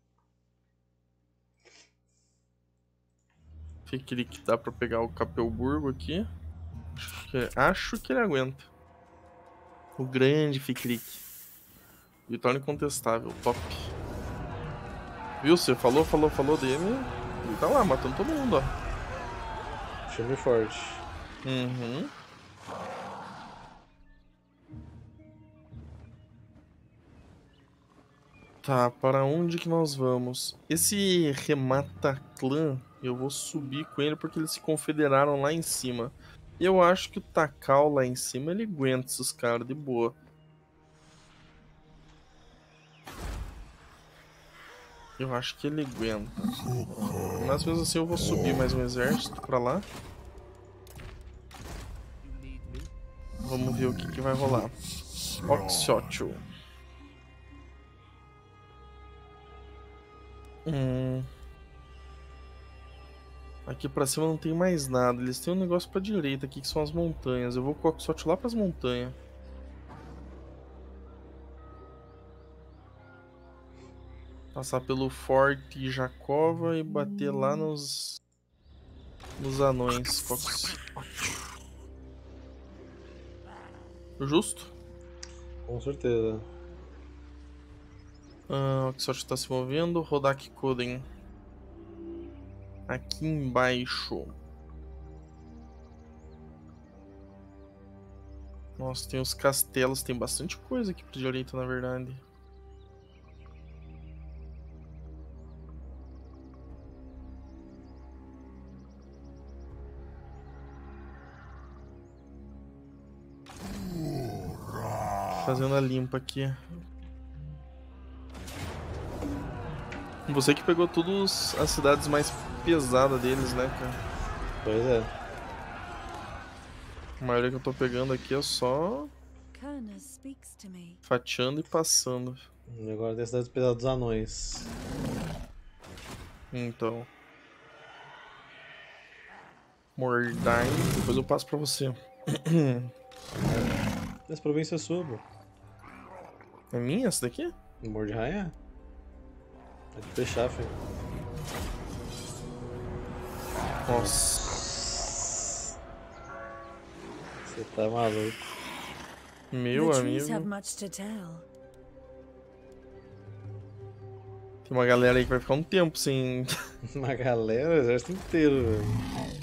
Fikirique dá pra pegar o Capelburgo aqui. Acho que, acho que ele aguenta. O grande Fikirique. Vitória incontestável, top. Viu? Você falou, falou, falou dele. Ele tá lá, matando todo mundo, ó. Filme forte. Uhum. Tá, para onde que nós vamos? Esse Remata Clã, eu vou subir com ele porque eles se confederaram lá em cima. Eu acho que o Takao lá em cima, ele aguenta esses caras de boa. Eu acho que ele aguenta. Mas mesmo assim eu vou subir mais um exército pra lá. Vamos ver o que, que vai rolar. Oxótio. Hum. Aqui pra cima não tem mais nada. Eles têm um negócio pra direita aqui que são as montanhas. Eu vou com o Oxótio lá pras montanhas. Passar pelo Forte Jacova e bater lá nos nos anões. Justo? Com certeza. Ah, o Oxótio está se movendo. Rodak Koden. Aqui embaixo. Nossa, tem os castelos. Tem bastante coisa aqui pra direita, na verdade. Fazendo a limpa aqui. Você que pegou todas as cidades mais pesadas deles, né, cara? Pois é. A maioria que eu tô pegando aqui é só fatiando e passando. Agora tem a cidade pesada dos anões. Então. Mordain. Depois eu passo pra você. Essa província é sua, bro. É minha essa daqui? Mordheim é? É de fechar, filho. Nossa. Você tá maluco. Meu amigo. Tem uma galera aí que vai ficar um tempo sem... Uma galera, o exército inteiro, velho.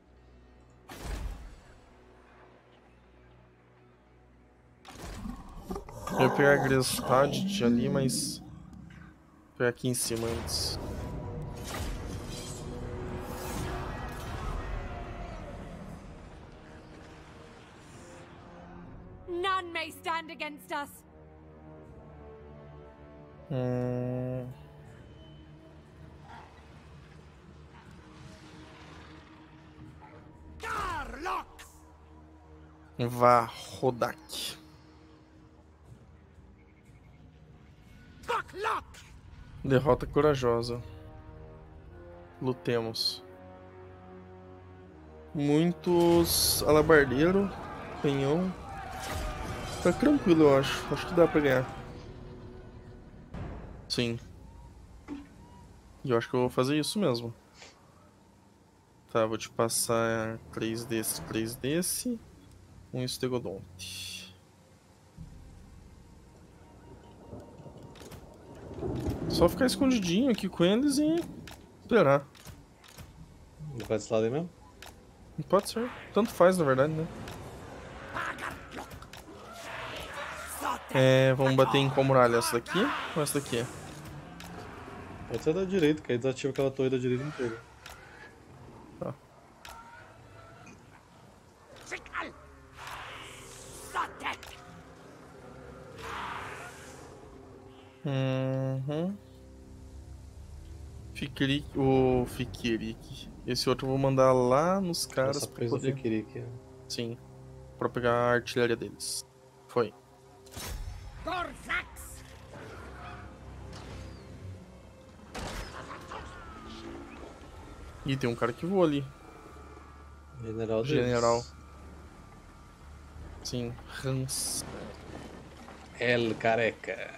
Eu ia pegar a Grestad ali, mas... Vou pegar aqui em cima antes. None may stand against us. Hum... Varrodak. Derrota corajosa. Lutemos. Muitos alabardeiro, canhão. Tá tranquilo, eu acho. Acho que dá pra ganhar. Sim. E eu acho que eu vou fazer isso mesmo. Tá, vou te passar três desse, três desse. Um estegodonte. Só ficar escondidinho aqui com eles e esperar. Não vai desse lado aí mesmo? Pode ser. Tanto faz, na verdade, né? É, vamos bater em qual muralha? Essa daqui ou essa daqui? Pode ser da direita, que aí desativa aquela torre da direita inteira. Tá. Uhum. Fikirik, o Fikirik. Esse outro eu vou mandar lá nos caras Essa pra presa poder... do Fikirik, né? Sim, pra pegar a artilharia deles. Foi. Ih, tem um cara que voa ali. General deles. General. Sim, Hans. El Careca.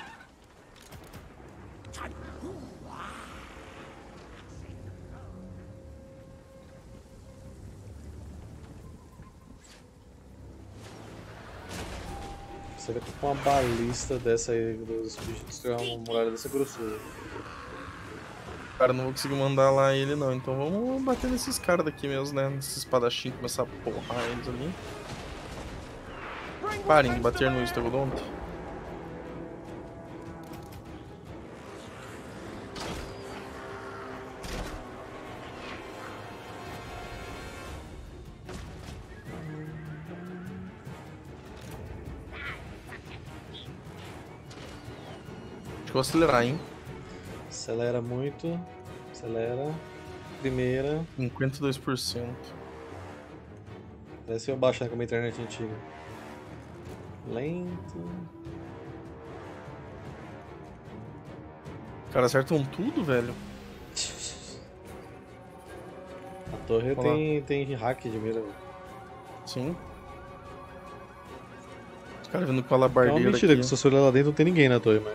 Você vai com uma balista dessa aí, dos bichos destruir uma muralha dessa grossura. Cara, não vou conseguir mandar lá ele não, então vamos bater nesses caras daqui mesmo, né? Nesses espadachim, começar a porrar eles ali. Parem de bater no estegodonte. Acho que vou acelerar, hein? Acelera muito. Acelera. Primeira. cinquenta e dois por cento. Parece eu baixando com a minha internet antiga. Lento. Cara, acertam tudo, velho. A torre tem, tem hack de mira. velho. Sim. Os caras vindo com a É uma alabardeira mentira, aqui. que se você olhar lá dentro não tem ninguém na torre, mas...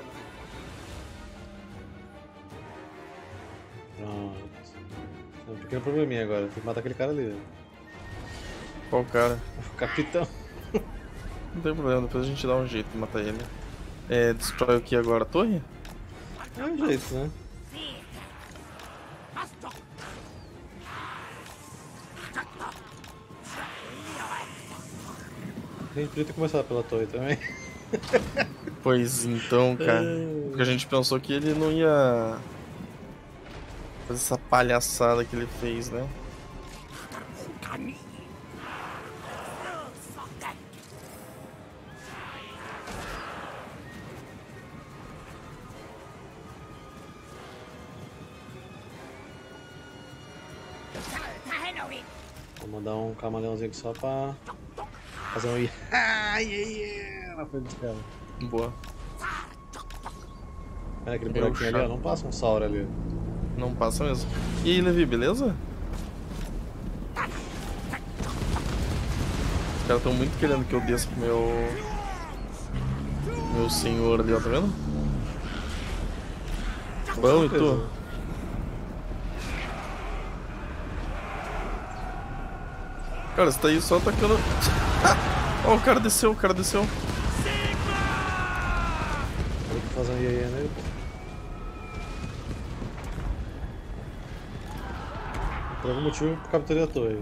Pronto. Tem um pequeno probleminha agora, tem que matar aquele cara ali. né? Qual cara? O capitão. Não tem problema, depois a gente dá um jeito de matar ele. É, destrói o que agora? A torre? É um jeito, né? A gente podia ter começado pela torre também. Pois então, cara. Porque a gente pensou que ele não ia fazer essa palhaçada que ele fez, né? Vou mandar um camaleãozinho aqui só pra fazer um yeah, yeah, na frente dos caras. Boa. Olha aquele Meu buraquinho ali, ó, chato. não passa um sauro ali. Não passa mesmo. E aí, Levi, beleza? Os caras estão muito querendo que eu desça com meu... Meu senhor ali, ó, tá vendo? Bom, e tu? Cara, você tá aí só atacando... Ó, o cara desceu, o cara desceu. Tem que fazer um yeah, yeah nele. Por algum motivo eu capturei a torre.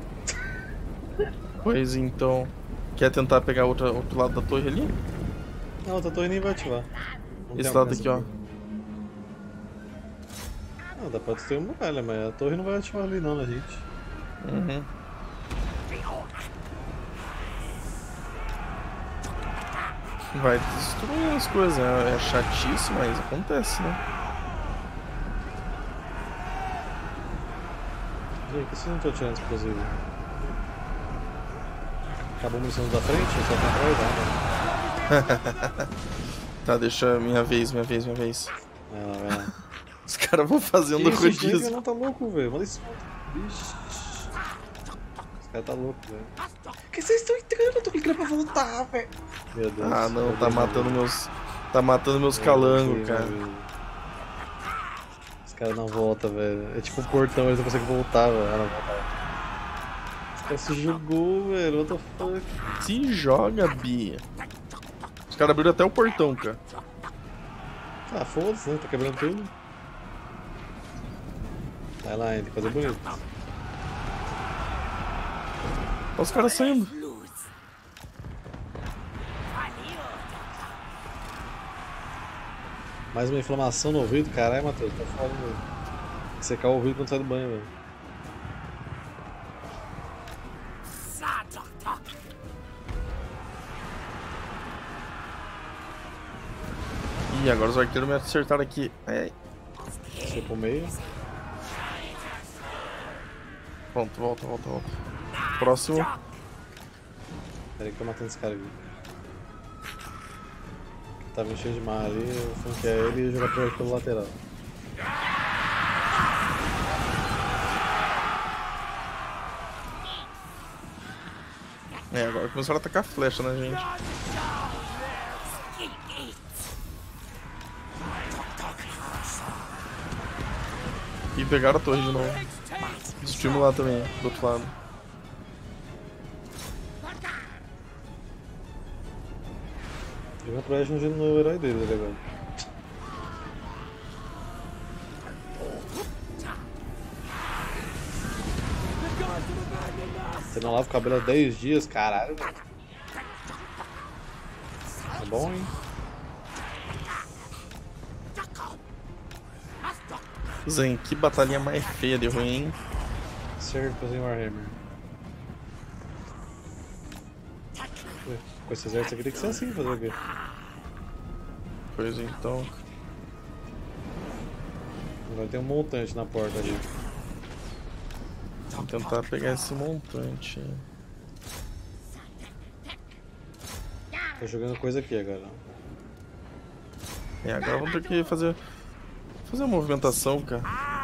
Pois então... Quer tentar pegar outra, outro lado da torre ali? Não, a outra torre nem vai ativar. Não Esse tem lado alcance aqui, ó. Não, dá pra destruir uma muralha, mas a torre não vai ativar ali não, né, gente? Uhum. Vai destruindo as coisas, é, é chatice, mas acontece, né? Gente, por que vocês não estão tirando explosivo? Acabou a munição da frente? Só tem atrás, né? Tá, deixa minha vez, minha vez, minha vez. Vai lá, vai lá. Os caras vão fazendo Ixi, esse rodízio. não tá louco, velho. Manda esse. Vixe. Esse cara tá louco, velho. Por que vocês estão entrando? Eu tô clicando pra voltar, velho. Meu Deus. Ah, não, meu tá Deus, matando meu meus. Tá matando meus Deus. calangos, Meu cara. Deus. Esse cara não volta, velho. É tipo um portão, eles não conseguem voltar, velho. Ah, não volta. Esse cara se jogou, velho. What the fuck? Se joga, Bia. Os caras abriram até o portão, cara. Ah, foda-se, né? Tá quebrando tudo. Vai lá, hein? Tem que fazer bonito. Olha os caras saindo. Mais uma inflamação no ouvido, caralho, Matheus. Tá foda, velho. Tem que secar o ouvido quando sai do banho, velho. Ih, agora os arqueiros me acertaram aqui. Ai, ai. Você pro meio. Pronto, volta, volta, volta. Próximo. Pera aí que eu tô matando esse cara aqui. Tá me enchendo de mar ali, eu flanquear ele e jogar pra ele pelo lateral. É, agora começaram a atacar flecha na gente. E pegaram a torre de novo. Destruímos lá também, do outro lado. Jogar pra ele no no herói dele, tá ligado? Você não lava o cabelo há dez dias, caralho, velho. Tá bom, hein? Zen, que batalhinha mais feia de ruim, hein? Circus em Warhammer. Ué, com esse exército aqui tem que ser assim, fazer o quê? Pois então. Agora tem um montante na porta ali. Vou tentar pegar esse montante. Tô jogando coisa aqui agora. É, agora vamos ter que fazer. Fazer uma movimentação, cara.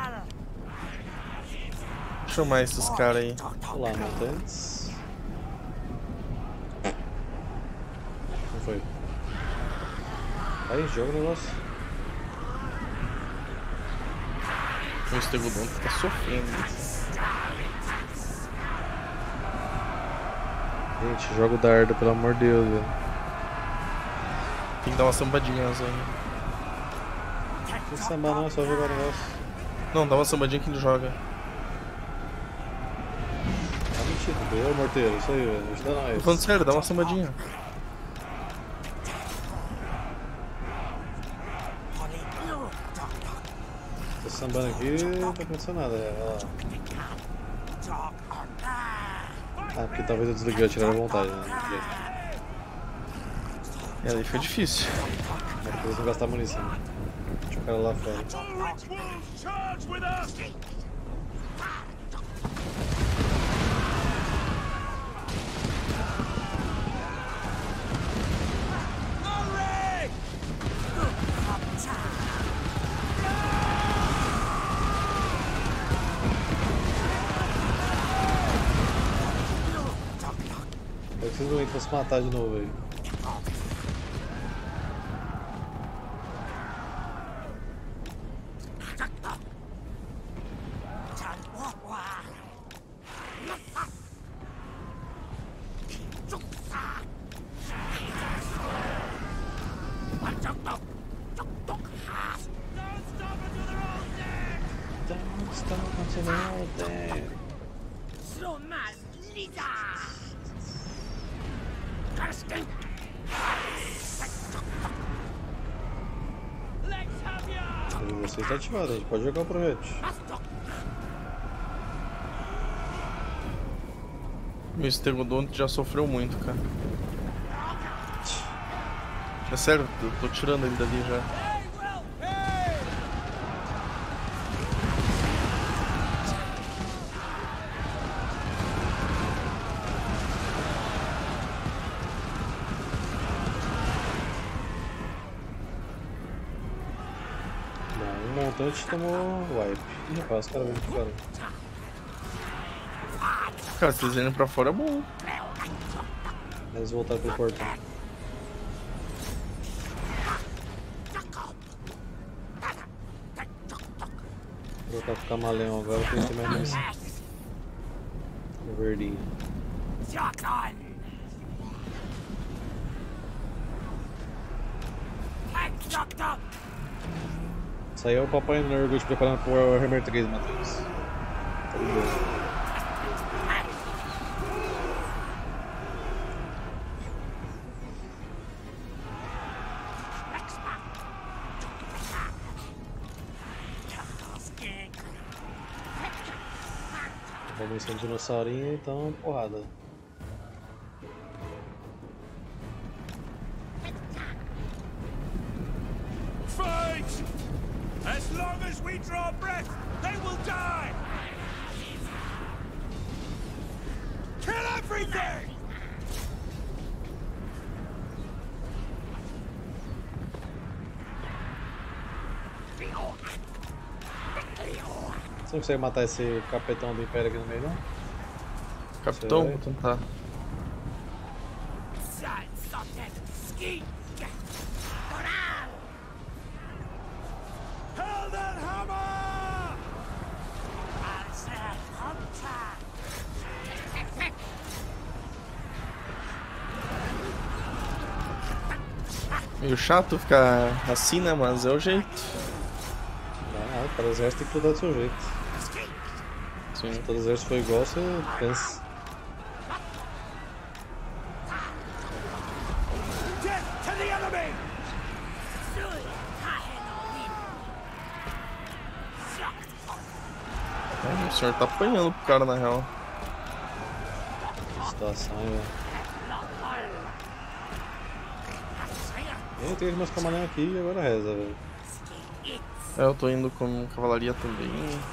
Chamar esses caras aí. Olá, montantes. Não foi. Aí, joga o negócio. O Stegodon tá sofrendo. Gente, joga o dardo, pelo amor de Deus, velho. Tem que dar uma sambadinha Zen. Não tem que sambar não, é só jogar o negócio. Não, dá uma sambadinha que ele joga. Tá mentindo, veio o morteiro, isso aí, velho. Ajuda Tô nós. falando sério, dá uma sambadinha. Tô sambando aqui e não tá acontecendo nada, é, olha lá. Ah, porque talvez eu desliguei a tirar a vontade, né? E aí foi difícil. É pra eles não gastar munição. Deixa o cara lá fora. Eu preciso do Wayne se matar de novo aí. Don't stop until they're all dead. Você está ativado, a gente pode jogar o projétil. Meu Stegodon já sofreu muito, cara. É sério, eu tô tirando ele dali já. Bom, um montante tomou wipe. Ih, rapaz, os caras vêm pro cara. Cara, se eles irem pra fora é bom. Eles voltaram pelo portão. Vou voltar pro camaleão agora, que tem mais mais. O verdinho. Isso aí é o Papai Nurgle te preparando pro Warhammer três, Matheus. Tá ligado? Vamos ser um dinossaurinho, então porrada. Fight! As long as we draw breath, they will die! Kill everything! Você não consegue matar esse capetão do Império aqui no meio, não? Capitão, Sei. vou tentar. Meio chato ficar assim, né? Mas é o jeito. Não, não, cada exército tem que cuidar do seu jeito. Sim. Se todo exército for igual, você cansa. Death to the enemy! É, o senhor tá apanhando pro cara na real. Que situação, hein, velho. Eu tenho meus camaleão aqui e agora reza, velho. É, eu tô indo com cavalaria também.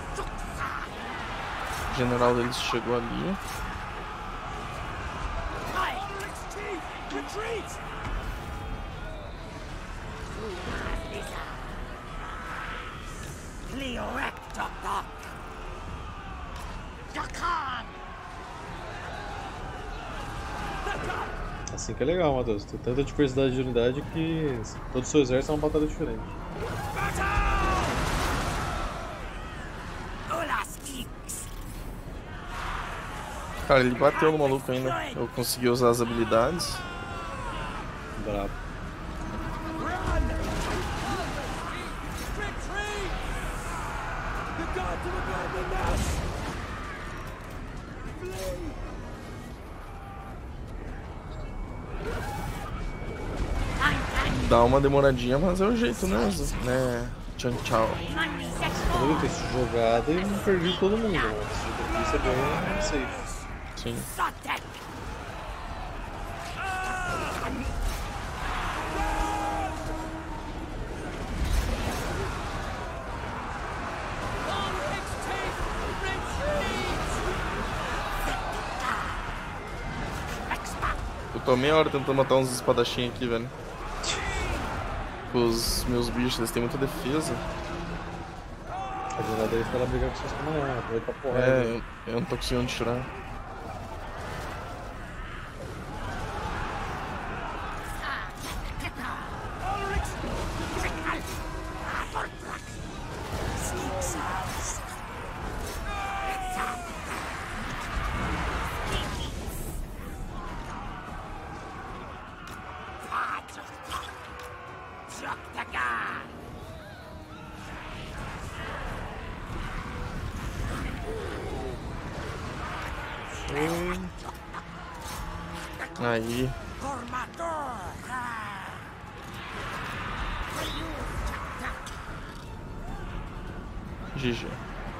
O general deles chegou ali. Retreat! Assim que é legal, Matheus. Tem tanta diversidade de unidade que todo o seu exército é uma batalha diferente. Cara, ele bateu no maluco ainda. Eu consegui usar as habilidades. Brabo. Retreat! The gods of the Mass! Flee! Dá uma demoradinha, mas é o jeito, né? né? Tchau, tchau. Quando eu tenho jogada e não perdi todo mundo, mano. Esse jogo aqui você ganha safe. Sim. Eu tô meia hora tentando matar uns espadachim aqui, velho. Os meus bichos, eles têm muita defesa. A jornada dele foi lá brigar com seus camaleões, aproveita pra porrada. É, eu, eu não tô conseguindo tirar. Aí. G G.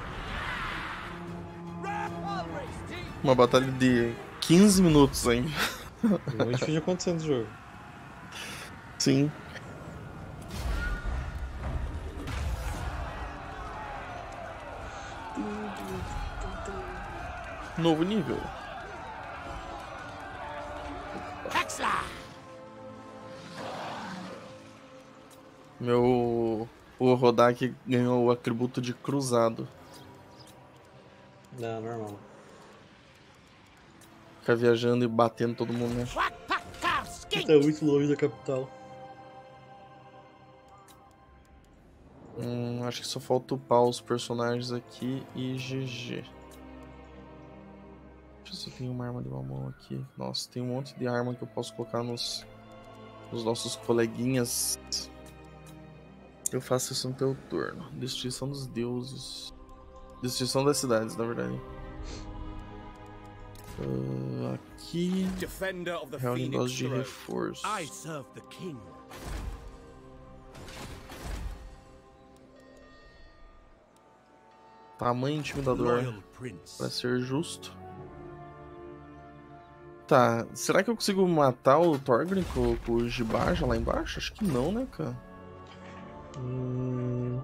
Uma batalha de quinze minutos ainda. Muito difícil de acontecer nesse jogo. Sim. Novo nível. Meu... O Rodak ganhou o atributo de cruzado. Não, normal. Ficar viajando e batendo todo mundo, né? Tá muito longe da capital. Hum, acho que só falta upar os personagens aqui e G G. Deixa eu ver se eu tenho uma arma de uma mão aqui. Nossa, tem um monte de arma que eu posso colocar nos, nos nossos coleguinhas. Eu faço isso no teu turno. Destruição dos deuses. Destruição das cidades, na verdade. Uh, aqui. Defender of the Reúne Phoenix dose de Throne. reforço. I serve the king. Tamanho intimidador. Loyal prince. Pra ser justo. Tá, será que eu consigo matar o Thorgrim com, com o Jibaja lá embaixo? Acho que não, né, cara? Hum...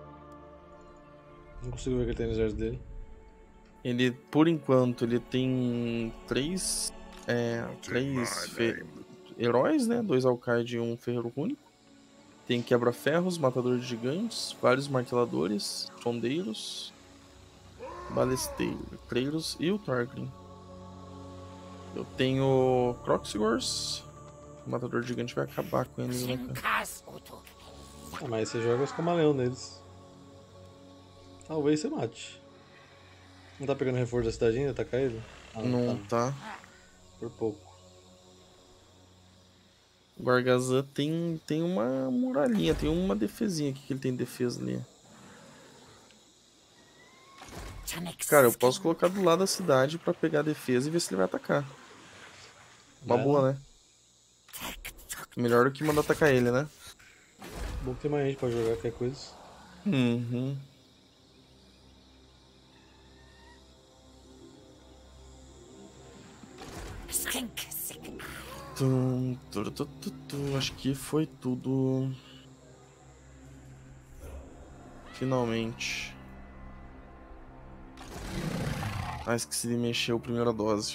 Não consigo ver o que tem no exército dele. Ele, por enquanto, ele tem três, é, três fe... heróis, né? Dois Alcaide e um Ferreiro Único. Tem quebra-ferros, matador de gigantes, vários marteladores, sondeiros, balesteiros e o Thorgrim. Eu tenho Croxigors. O matador de gigante vai acabar com eles, né, cara? Ah, mas você joga os camaleão neles. Talvez você mate. Não tá pegando reforço da cidade ainda? Atacar ele? Ah, Não tá. tá. Por pouco. O Gargazan tem, tem uma muralhinha, tem uma defesinha aqui que ele tem defesa ali. Cara, eu posso colocar do lado da cidade pra pegar a defesa e ver se ele vai atacar. Uma Vai boa, lá. né? Melhor do que mandar atacar ele, né? Bom que tem mais gente pra jogar qualquer coisa. Uhum. Tum, tu, tu, tu, tu. Acho que foi tudo. Finalmente. Ah, esqueci de mexer a primeira dose.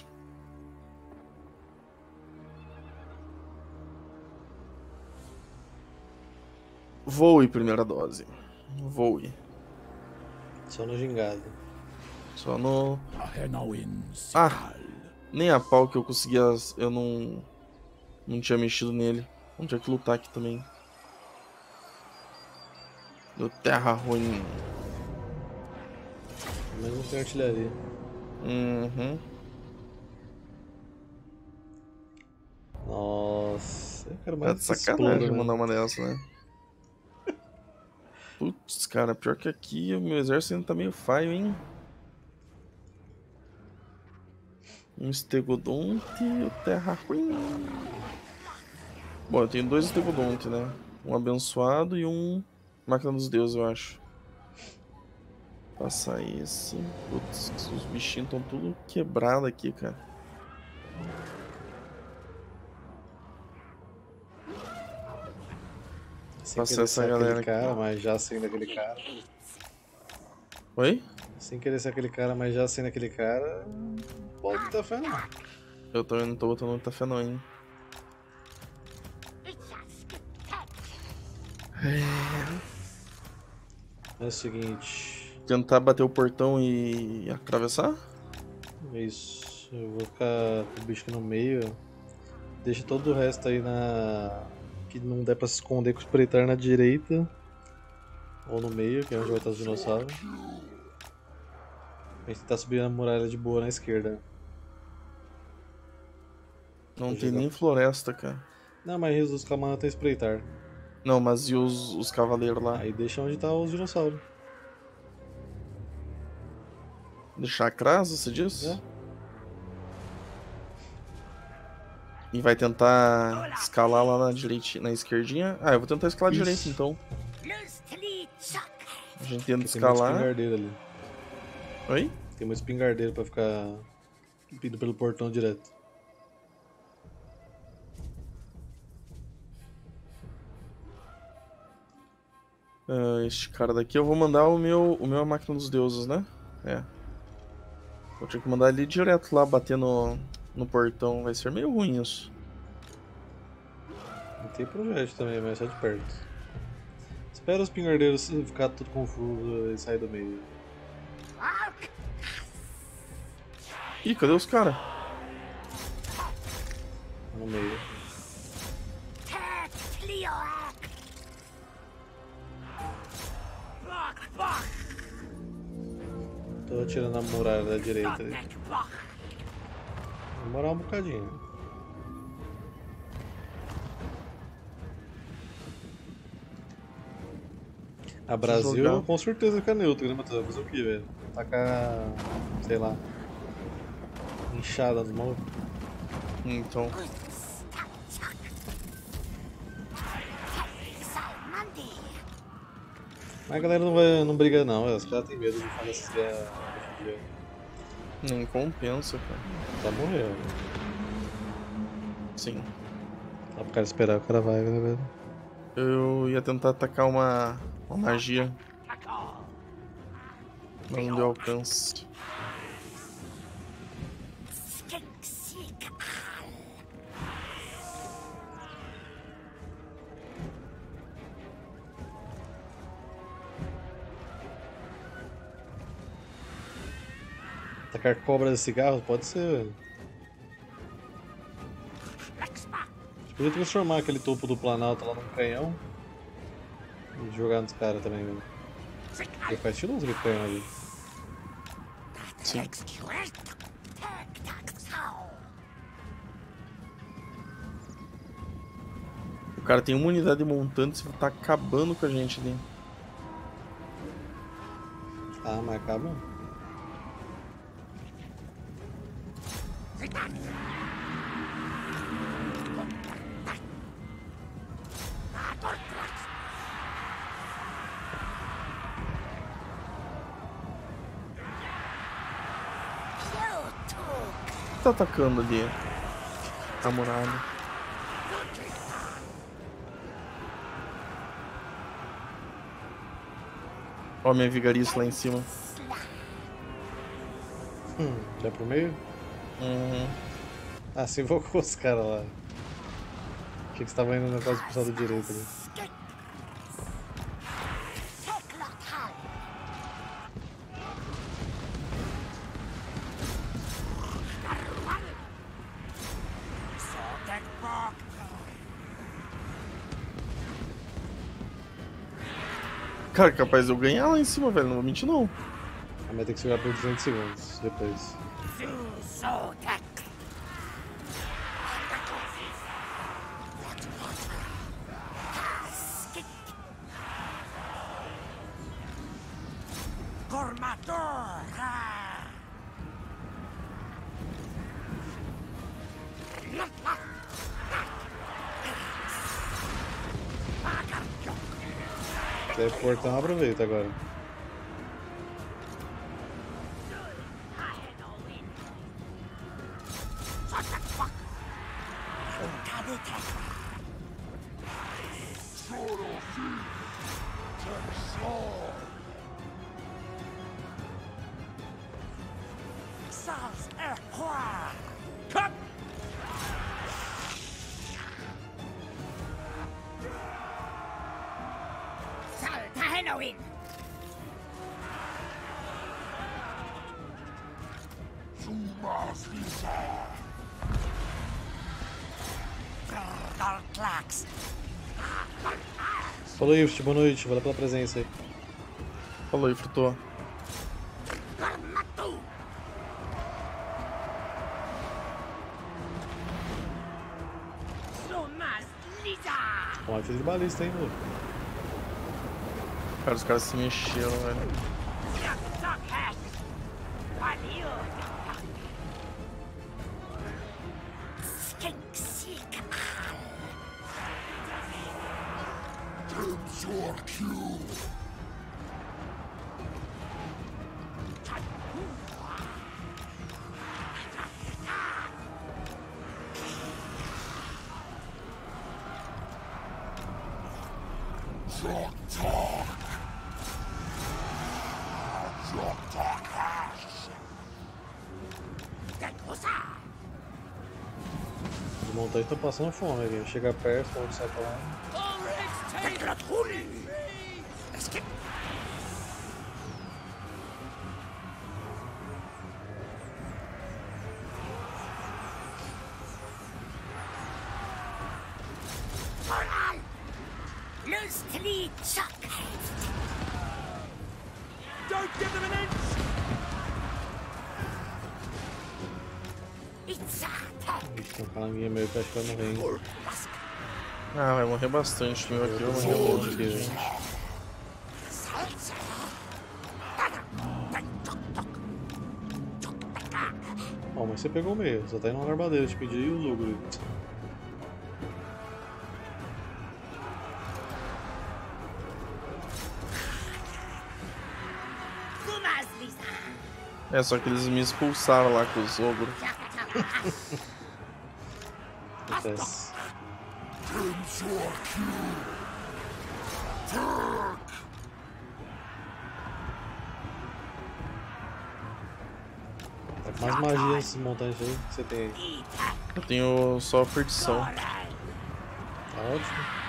Voe, primeira dose. Voe. Só no gingado. Só no... Ahenoin Ah! Nem a pau que eu conseguia... Eu não... Não tinha mexido nele. Não tinha que lutar aqui também. Do Terra Ruim. Mas não tem artilharia. Uhum. Nossa, eu quero Tá mais de que sacanagem exploda, mandar né? uma dessa, né? Putz, cara, pior que aqui o meu exército ainda tá meio falho, hein? Um Stegodonte e o Terra Ruim. Bom, eu tenho dois Stegodonte, né? Um abençoado e um Máquina dos Deuses, eu acho. Passar esse. Putz, os bichinhos estão tudo quebrados aqui, cara. Sem Passar querer essa ser galera aquele aqui. cara, mas já sendo aquele cara. Oi? Sem querer ser aquele cara, mas já sendo aquele cara. Pode botar fé não. Eu também não tô botando muita fé não, hein? É o seguinte. Tentar bater o portão e atravessar? É isso. Eu vou ficar com o bicho aqui no meio. Deixa todo o resto aí na. Que não der pra se esconder com o espreitar na direita. Ou no meio, que é onde vai estar os dinossauros. A gente tá subindo a muralha de boa na esquerda. Não Vou tem jogar. nem floresta, cara. Não, mas os camanos tem espreitar. Não, mas e os, os cavaleiros lá? Aí deixa onde tá os dinossauros. Deixar atrás, você disse? É. E vai tentar escalar lá na direita, na esquerdinha. Ah, eu vou tentar escalar Isso. direito então. A gente tenta Porque tem muito escalar. espingardeiro ali. Oi? Tem muito espingardeiro pra ficar indo pelo portão direto. Ah, este cara daqui, eu vou mandar o meu, o meu é a máquina dos deuses, né? É. Vou ter que mandar ele direto lá, bater no, no portão. Vai ser meio ruim isso. Não tem projétil também, mas só de perto. Espera os pingardeiros ficar tudo confuso e sair do meio. Ih, cadê os caras? No meio. Tô atirando a muralha da direita ali. Vai demorar um bocadinho. A Brasil jogar. com certeza fica neutro, né, Matheus? Vai fazer o que, velho? Tacar, sei lá, inchada nas mãos. Então. Mas a galera não, vai, não briga não, os caras têm medo de fazer essas guerras. Não compensa, cara. Tá morrendo. Sim. Dá pro cara esperar, o cara vai, né, velho? Eu ia tentar atacar uma, uma magia. Mas não deu alcance. Atacar cobras de cigarro? Pode ser, velho. Podia transformar aquele topo do Planalto lá num canhão e jogar nos caras também, velho. Ele faz estiloso aquele canhão ali. Sim. O cara tem uma unidade montante e tá acabando com a gente ali. Ah, mas acaba. Tá atacando ali a muralha. Ó, minha vigarista lá em cima. Hum, já pro meio? Uhum. Ah, se invocou os caras lá. Achei que você tava indo na casa do pessoal do direito ali. Cara, capaz de eu ganhar lá em cima, velho. Não vou mentir, não. Ah, mas tem que segurar por duzentos segundos depois. Se é portão, aproveita agora. Come! Falou, Ift, boa noite, valeu pela presença aí. Falou aí, Frutou. Ó, fiz de balista, hein, mano. Cara, os caras se mexeram, velho. Your cue. Talk, talk. montanhas estão passando fome aqui. Chega perto, quando sai pra lá. Don't give them an inch! Eita, tem um calanguinho meio que acho que vai morrer, hein? Ah, vai morrer bastante. Meu aqui vai morrer um monte aqui, gente. Ó, mas você pegou o meio, só tá indo uma armadeira, te pedi e o Lugro. É, só que eles me expulsaram lá com os ogros. Acontece. Tá com mais magia nesses montantes aí que você tem aí. Eu tenho só a perdição. Tá ótimo.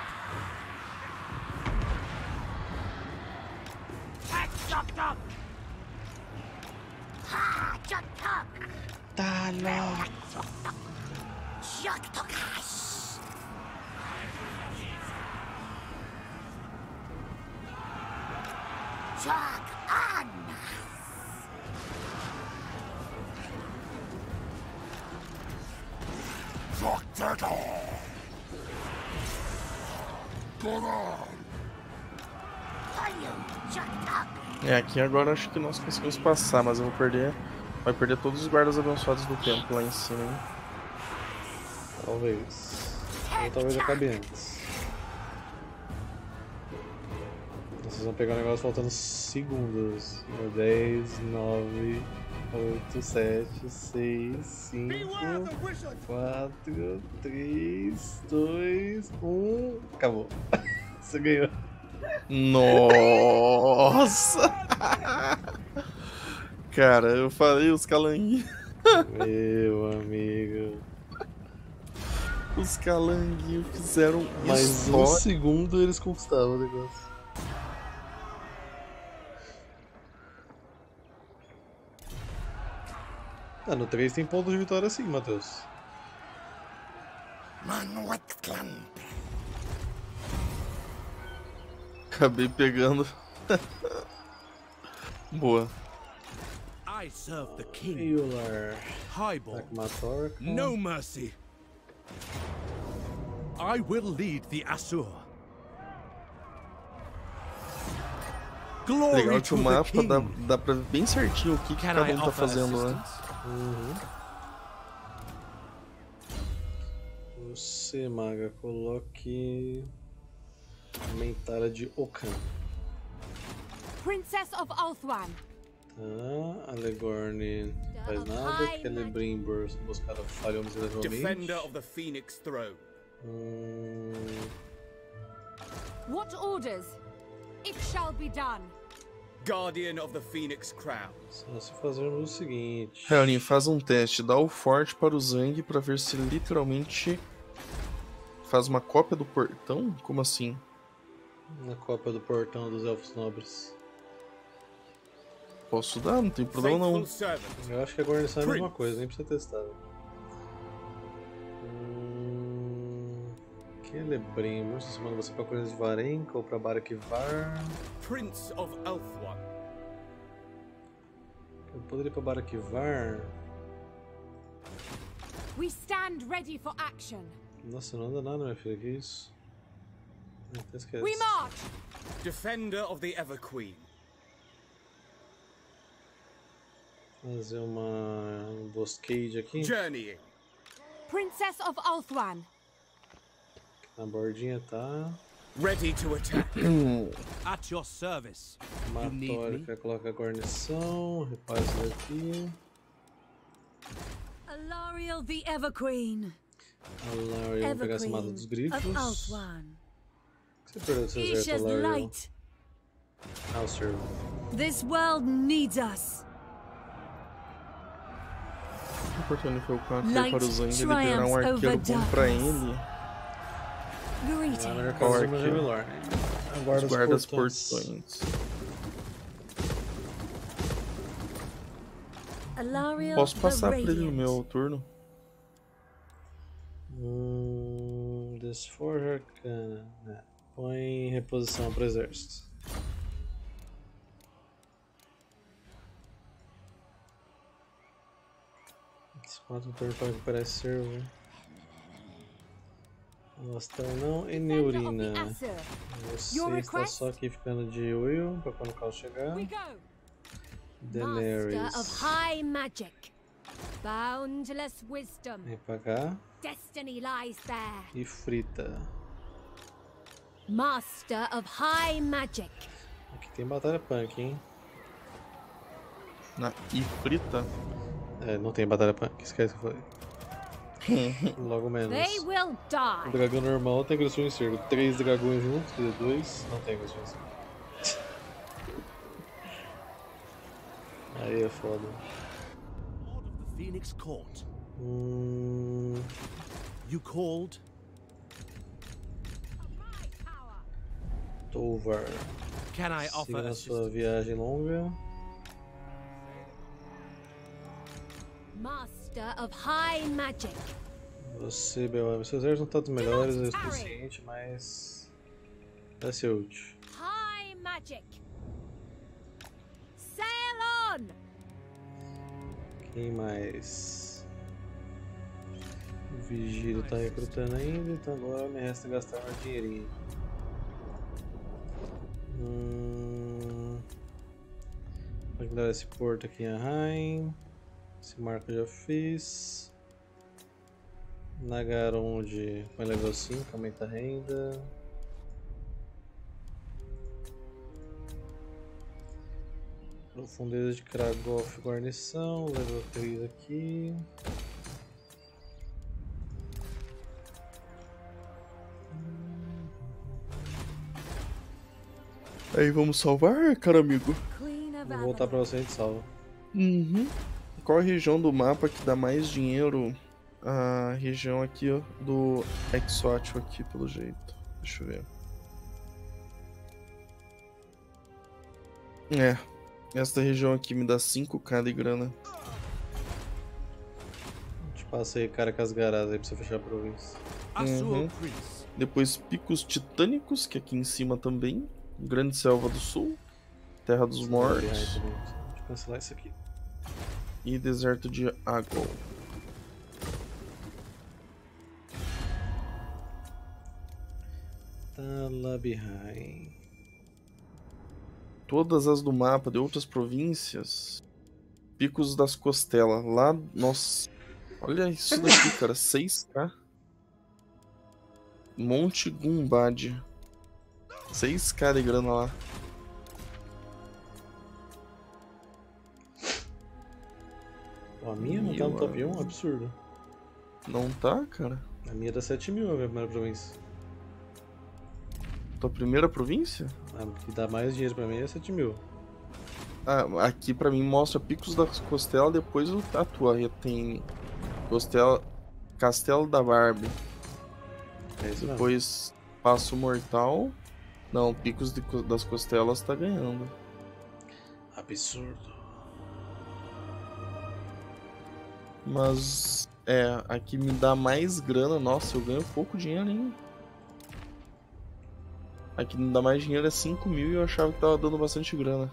Tá louco. É, aqui agora acho que nós conseguimos passar, mas eu vou perder. Vai perder todos os guardas abençoados do templo lá em cima, hein? Talvez. Ou talvez acabe antes. Vocês vão pegar o negócio faltando segundos. dez, nove, oito, sete, seis, cinco, quatro, três, dois, um. Acabou. Você ganhou. Nossa! Cara, eu falei os calanguinhos. Meu amigo. Os calanguinhos fizeram Mais isso. um segundo eles conquistavam o negócio. Ah, no três tem ponto de vitória sim, Matheus. Acabei pegando. Boa. I serve the king. Euler. Highborn. Matorca. No mercy. I will lead the Asur. Glory Legal que to o the mapa king. dá, dá pra ver bem certinho o que, que Can cada I um tá offer fazendo lá. assistance? Uhum. Você, maga, coloque a mentalha de Okan. Princess of Ulthuan. Tá, Alegorn não faz nada. Celebrimbor buscar falhou miseravelmente. Defender of the Phoenix Throne. Hum, What orders? It shall be done. Guardian of the Phoenix Crown. só se fazermos o seguinte. Helene, faz um teste, dá o forte para o Zang pra ver se literalmente faz uma cópia do portão? Como assim? Na cópia do portão dos Elfos Nobres. Posso dar, não tem problema não. Faithful servant. Eu acho que a guarnição é a mesma coisa, nem precisa testar. Hum, Celebrimbor, você manda você pra Correntes de Varenka ou pra Barakivar. Prince of Ulthuan. Eu poderia ir pra Barakivar. We stand ready for action. Nossa, não anda nada, minha filha, que isso? Até esquece. We march. Defender of the Everqueen. Fazer uma emboscade aqui. Journeying. Princess of Ulthuan. Na bordinha tá. Ready to attack. At your service. You need me? Matórica coloca a guarnição. Repara isso daqui. Alariel the Everqueen. Alariel, vou pegar essa mata dos Of grifos. Ulthuan. Você perdeu do seu exército, Isha's Alariel. light. I'll serve. This world needs us. portão nível quatro Light para o Zang, ele terá um triumphs arqueiro over bom pra darkness. ele. É a melhor Greetings. casa de Orc. Melhor. Aguarda Os os guardas portões. portões. Alariel Posso the passar pra ele no Radiant. meu turno? Hum, Desforja Arcana. É. Põe em reposição pro exército. Esse quatro turnos para recuperar esse servo. Alastar não. E Neurina. Defender of the Aesir. Você Your está request? só aqui ficando de Will pra quando o caos chegar. We go. Master Daenerys. of high magic. Boundless wisdom. Vem pra cá. Destiny lies there. E frita. Master of high magic. Aqui tem batalha punk, hein? Na e frita? É, não tem batalha punk, esquece que eu falei. Logo menos. They will O die. dragão normal tem agressão em cerco. Três dragões juntos, quer dizer, dois, não tem agressão em cerco. Aí é foda. Lord of the Phoenix Court. Hum, You called? My power. Tovar. Can I Siga offer na sua assistance? viagem longa. Master of high magic. Você, Belame, seu exército não tá dos melhores, é o suficiente, mas vai ser útil. High magic. Sail on. Quem mais? O Vigílio tá recrutando ainda, então agora me resta gastar meu dinheirinho. Hum... Pode me dar esse porto aqui em Arrain. Esse marco eu já fiz. Nagaronde põe level cinco, aumenta a renda. Profundeza de Kragoff, guarnição, level três aqui. Aí vamos salvar, cara amigo? Queen of Vou voltar pra Avalon. você e a gente salva. Uhum. Qual a região do mapa que dá mais dinheiro? A região aqui, ó, do Exótico aqui, pelo jeito. Deixa eu ver. É, esta região aqui me dá cinco k de grana. Te passei cara com as garadas aí pra você fechar a província. Azul Uhum. Prince. Depois Picos Titânicos, que é aqui em cima também. Grande Selva do Sul. Terra dos Mortos. Deixa eu cancelar isso aqui. E Deserto de Agol. Talabihai. Todas as do mapa de outras províncias. Picos das Costelas. Lá, nossa. Olha isso daqui, cara. seis k. Monte Gumbad. seis k de grana lá. Ó, a minha não tá no top um, absurdo. Não tá, cara? A minha dá sete mil, a minha primeira província. Tua primeira província? A que dá mais dinheiro pra mim é sete mil. Ah, aqui pra mim mostra Picos das Costelas, depois o a tua tem Costela, Castelo da Barbie. É isso mesmo. Depois Passo Mortal. Não, Picos de Co- das Costelas tá ganhando. Absurdo. Mas é, aqui me dá mais grana. Nossa, eu ganho pouco dinheiro, hein? Aqui me dá mais dinheiro é cinco mil e eu achava que tava dando bastante grana.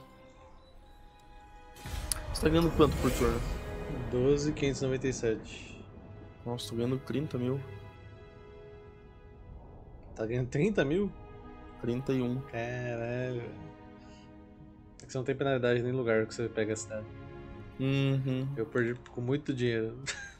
Você tá ganhando quanto por turno? doze mil quinhentos e noventa e sete. Nossa, tô ganhando trinta mil. Tá ganhando trinta mil? trinta e um. Caralho. É que você não tem penalidade nem lugar que você pega a cidade. Uhum. Eu perdi com muito dinheiro.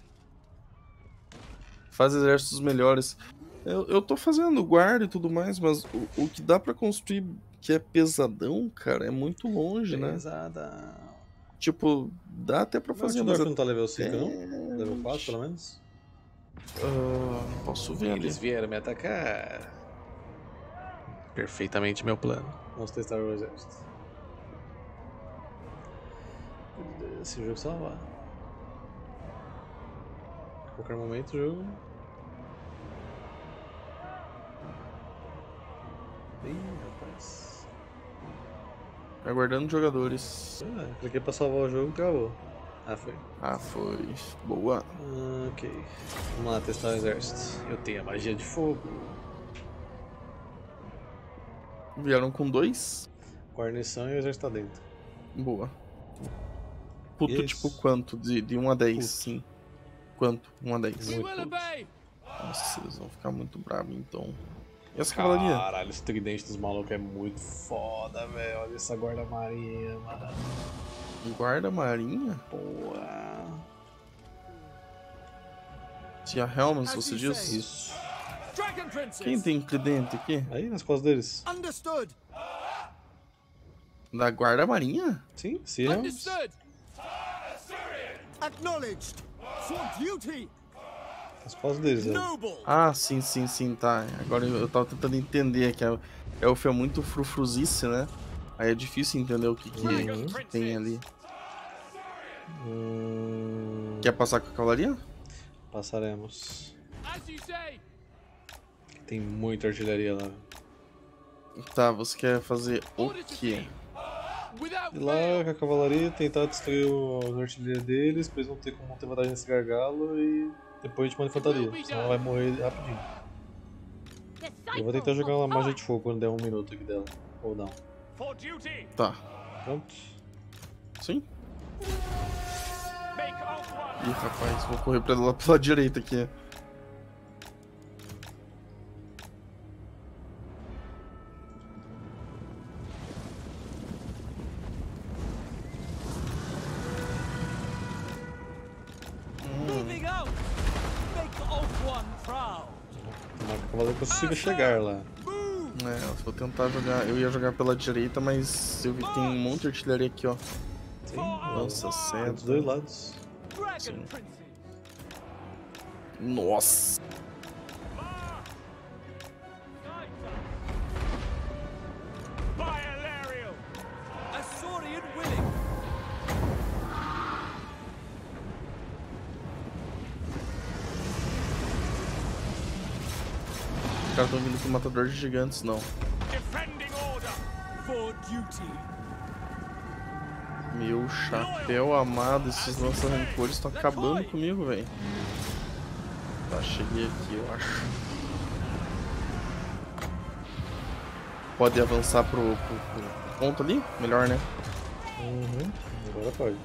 Faz exércitos melhores. Eu, eu tô fazendo guarda e tudo mais, mas o, o que dá pra construir que é pesadão, cara, é muito longe, né? Pesada. Tipo, dá até pra fazer, Mas mas... não tá level cinco, não? É... Level quatro, pelo menos? Ah, posso ver ali. Eles vieram me atacar. Perfeitamente meu plano. Vamos testar o exército. Se o jogo salvar. A qualquer momento o jogo. Ih, rapaz. Aguardando jogadores. Ah, cliquei pra salvar o jogo e travou. Ah, foi. Ah, foi. Boa. Ah, ok. Vamos lá testar o exército. Eu tenho a magia de fogo. Vieram com dois? Guarnição e o exército tá dentro. Boa. Puto, Isso. tipo quanto? De, de um a dez, Puto. sim. Quanto? um a dez. We will obey. Nossa, eles vão ficar muito bravos então. E essa cavalaria? Caralho, esse tridente dos malucos é muito foda, velho. Olha essa guarda marinha, mano. Guarda marinha? Porra. Tia Helms, você diz? Isso. Dragon Princes. Quem tem tridente aqui? Aí, nas costas deles. Understood. Da guarda marinha? Sim, sim. é. Understood. Acknowledged. For duty. Nas costas deles, velho. Noble. Ah, sim, sim, sim, tá. Agora eu tava tentando entender que a Elf é muito frufruzice, né? Aí é difícil entender o que, que, Uhum. que tem ali. Hum, Quer passar com a cavalaria? passaremos. As you say. Tem muita artilharia lá. Tá, você quer fazer o Order to quê? see. Without Ir lá fail. com a cavalaria, tentar destruir os artilheiros deles, pra eles não ter como ter vantagem nesse gargalo e depois a gente manda infantaria, senão ela vai morrer rapidinho. Eu vou tentar jogar uma magia de fogo quando der um minuto aqui dela, ou não. For duty. Tá. Pronto. Sim? Make out one. Ih, rapaz, vou correr pra lá pela direita aqui. Moving out. Make the old one proud. Tomara que o cavaleiro consiga chegar lá. É, eu vou tentar jogar. Eu ia jogar pela direita, mas eu vi que tem um monte de artilharia aqui, ó. Sim, Lança é dos seta. dois lados. Dragon Sim. Princes. Nossa! Biolarial. Azorian willing. Os caras tão vindo com matador de gigantes, não. Defending order. For duty. Meu chapéu amado, esses lança-rancores estão acabando comigo, velho. Tá, cheguei aqui, eu acho. Pode avançar pro, pro, pro ponto ali? Melhor, né? Uhum, agora pode.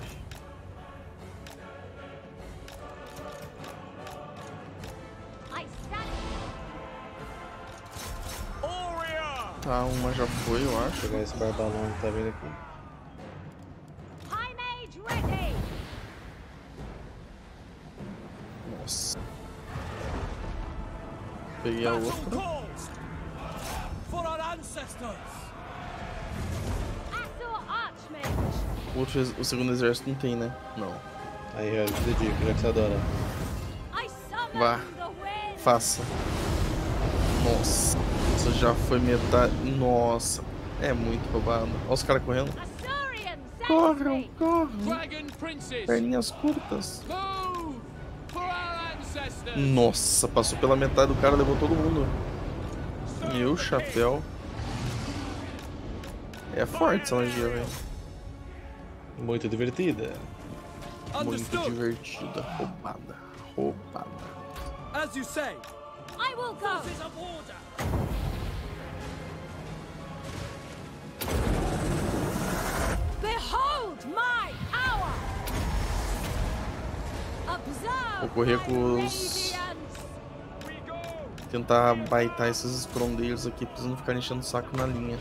I stand. Aurea. Tá, uma já foi, eu acho. Vou pegar esse barbalão que tá vindo aqui. High Mage ready. Nossa. Peguei a Battle outra. calls. For our ancestors. Azor Archmage. O, outro, ex- o segundo exército não tem, né? Não. Aí, Harry, te dedico, já que você adora. I summon Vá. the wind. Faça. Nossa. Isso já foi metade. Nossa. É muito roubado. Olha os caras correndo. Azorian sends Corram, me. corram. Dragon Princes. Perninhas curtas. Move. For our ancestors. Nossa, passou pela metade do cara, levou todo mundo. Meu chapéu. É forte essa magia, velho. Muito divertida. Muito Understood. divertida. Roubada. Roubada. As you say. I will go. Forces of order. Behold my power. Observe Vou correr my com os- radiance. We go. Tentar baitar esses esprondeiros aqui pra eles não ficarem enchendo o saco na linha.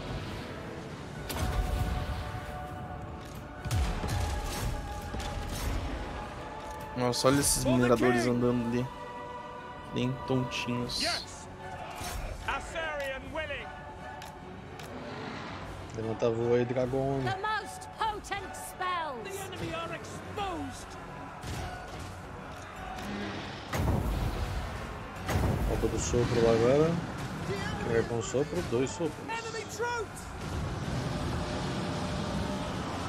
Nossa, olha esses mineradores andando ali. Bem tontinhos. Yes. Assyrian willing. Levanta voo aí, dragão. The most potent The spells. enemy are exposed. Falta do sopro lá agora. Quer com sopro? Dois sopros. Enemy troops.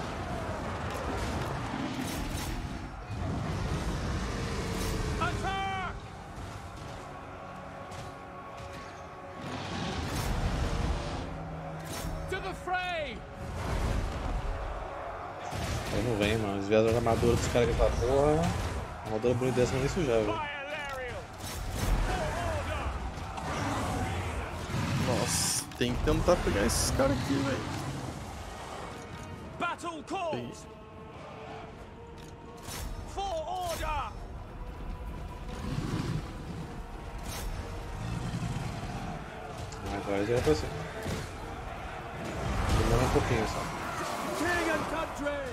Attack. the fray! Aí não vem, mano. Desviar da armadura dos caras que tá porra. A armadura bonita dessa não nem sujar, velho. Nossa, tem que tentar pegar esses caras aqui, velho. Battle calls! For order! Agora já é pra cima. Demora um pouquinho só. King and country!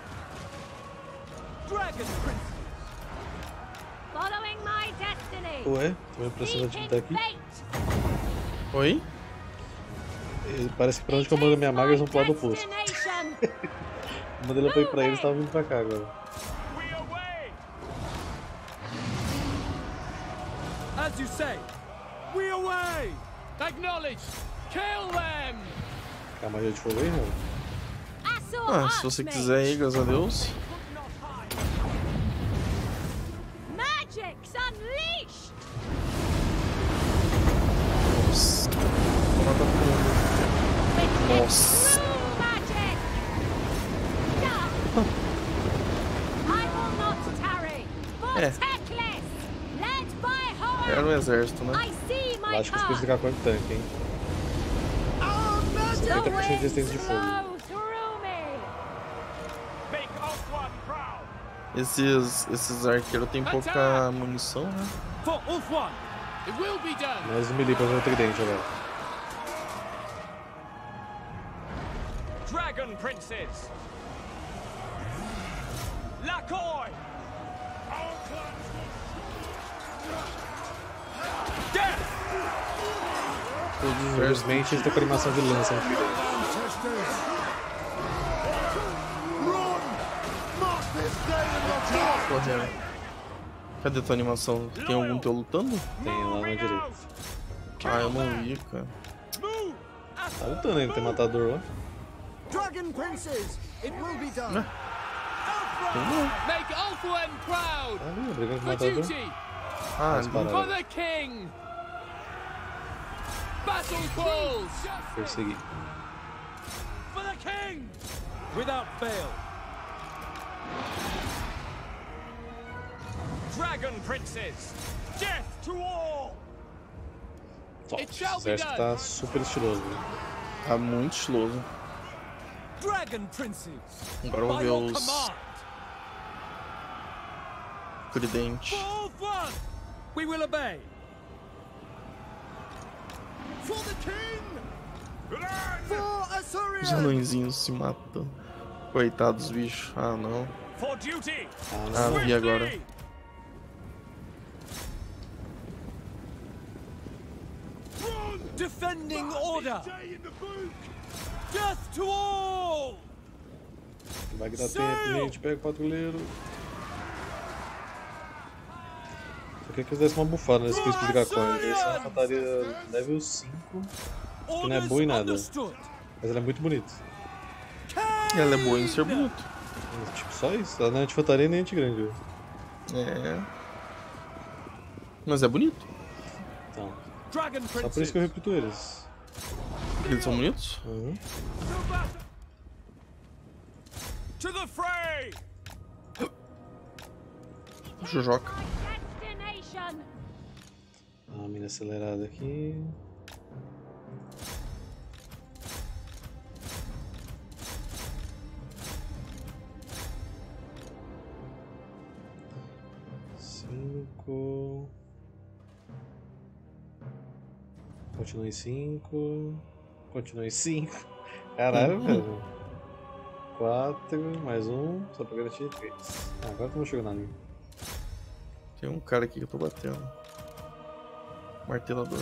Dragon Prince! Following my destiny. Ué, tô indo pra cima de Seeking daqui. fate. Oi? E parece que pra onde que eu mando a minha maga eles vão pro lado oposto. Destination. O modelo foi pra eles e tava vindo pra cá agora. We away! As you say, we away! Acknowledged! Kill them! Calma, magia de fogo aí, não? Assor Ah, se você Archmage. quiser aí, graças a Deus. Magics unleashed. Nossa. Vou matar todo mundo. Nossa. True magic. Yeah. I will not tarry. For É. Teclis, led by Horror. Era o exército, né? I see Eu my acho que os path. especificar de tanque, hein? The cinquenta por cento de winds resistência de fogo. blow through me. Make Ulf One proud! Esses, esses arqueiros têm pouca munição, né? For Ulf-One! It will be done! Mais um melee pra ver o tridente agora. Dragon Princes! Lakoi! Death! Todos os exércitos. Infelizmente eles estão com a animação de lança no tridente. Ancestors! Run! Mark this day in the dark! correndo. Cadê tua animação? Tem algum teu lutando? Tem lá na direita. Ah, eu não vi, cara. Move! Tá lutando ainda, tem matador lá. Dragon Princes! It will be done! Tem não. Make Ulthuan proud! Ah, ali, brigando com o For matador. duty! Ah, As ali. For paradas. the king! Battle calls! Persegui. For the king! Without fail! Dragon Princes! Death to all! Top. It shall O be exército done. tá super estiloso. Né? Tá muito estiloso. Dragon Princes! Agora vamos By ver your os command! tridentes. For one! We will obey! For the king! For Os Assyria! anõezinhos se matando. Coitados, bicho. Ah, não. For duty! Ah, Ah, não. vi agora. Defending order! Death to all! Vai que dá tempo, gente. Pega o patrulheiro. Só queria que eles dessem uma bufada nesse príncipe de dragões. Eles são uma infantaria level cinco, que não é boa em nada. Understood. Mas ela é muito bonita. Ela é boa em ser bonito. Tipo, só isso. Ela não é de infantaria nem de grande. Viu? É. Mas é bonito. Então, Dragon só por isso Princes! que eu repito eles. Eles são bonitos? Uhum. To the fray! Jojoca. Destination. A mina acelerada aqui. Cinco. Continua em cinco. Continua em cinco. Caralho, velho. Quatro, mais um, só pra garantir três. Ah, agora que eu vou chegar na linha. Tem um cara aqui que eu tô batendo. Martelador.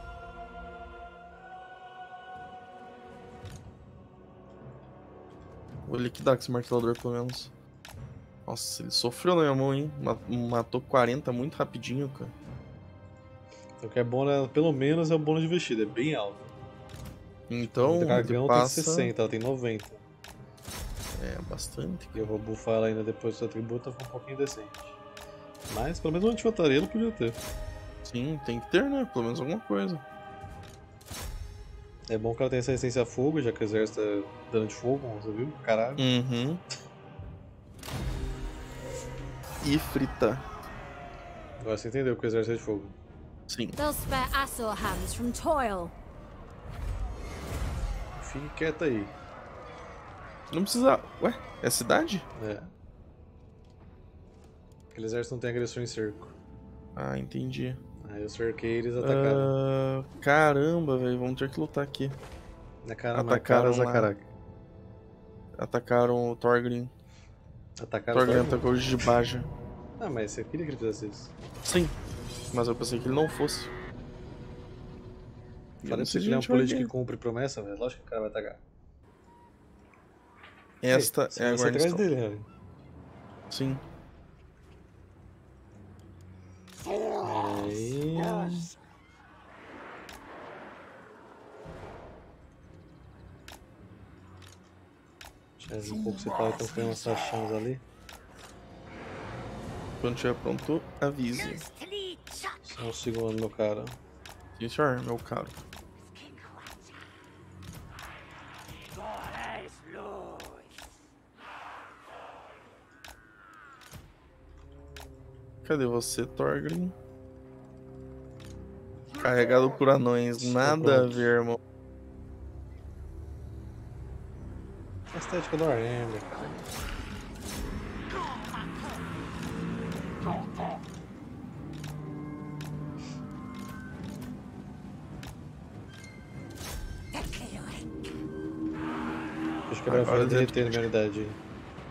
Vou liquidar com esse martelador pelo menos. Nossa, ele sofreu na minha mão, hein? Ma- Matou quarenta muito rapidinho, cara. Então, o que é bom, né? Pelo menos é o bônus de vestida, é bem alto. Então, O ele dragão passa... tem sessenta, ela tem noventa. É, bastante. E eu vou buffar ela ainda depois do atributo, fica um pouquinho decente. Mas pelo menos uma antifantaria ela podia ter. Sim, tem que ter, né? Pelo menos alguma coisa. É bom que ela tem essa resistência a fogo, já que o exército é dano de fogo, você viu? Caralho. Uhum. E frita. Agora você entendeu que o exército é de fogo. Sim. They'll spare Asor hands from toil. Fique quieta aí. Não precisa... Ué? É cidade? É. Aquele exército não tem agressão em cerco. Ah, entendi. Aí eu cerquei e eles atacaram. Ah, caramba, velho. Vamos ter que lutar aqui. Na cara, Atacaram atacaram lá. Zacarak. Atacaram o Thorgrim. Atacaram Thorgrim Thorgrim? atacou o Jibaja. Ah, mas você queria que ele fizesse isso. Sim. Mas eu pensei que ele não fosse. Eu não Parece sei que se ele é a um gente vai político que ver. cumpre promessa, velho. Lógico que o cara vai atacar. Esta Ei, você é a vai ser atrás guarnição. dele, Harry. Sim. Aí... Deixa eu ver um pouco separado, então tem umas chamas ali. Quando estiver pronto, avise. Só um segundo, meu cara. Sim, senhor, meu caro. Cadê você, Thorgrim? Carregado por anões. Nada a pronto. ver, irmão. A estética do Warhammer, cara. Acho que agora Agora vai dentro- derreter na minha unidade aí.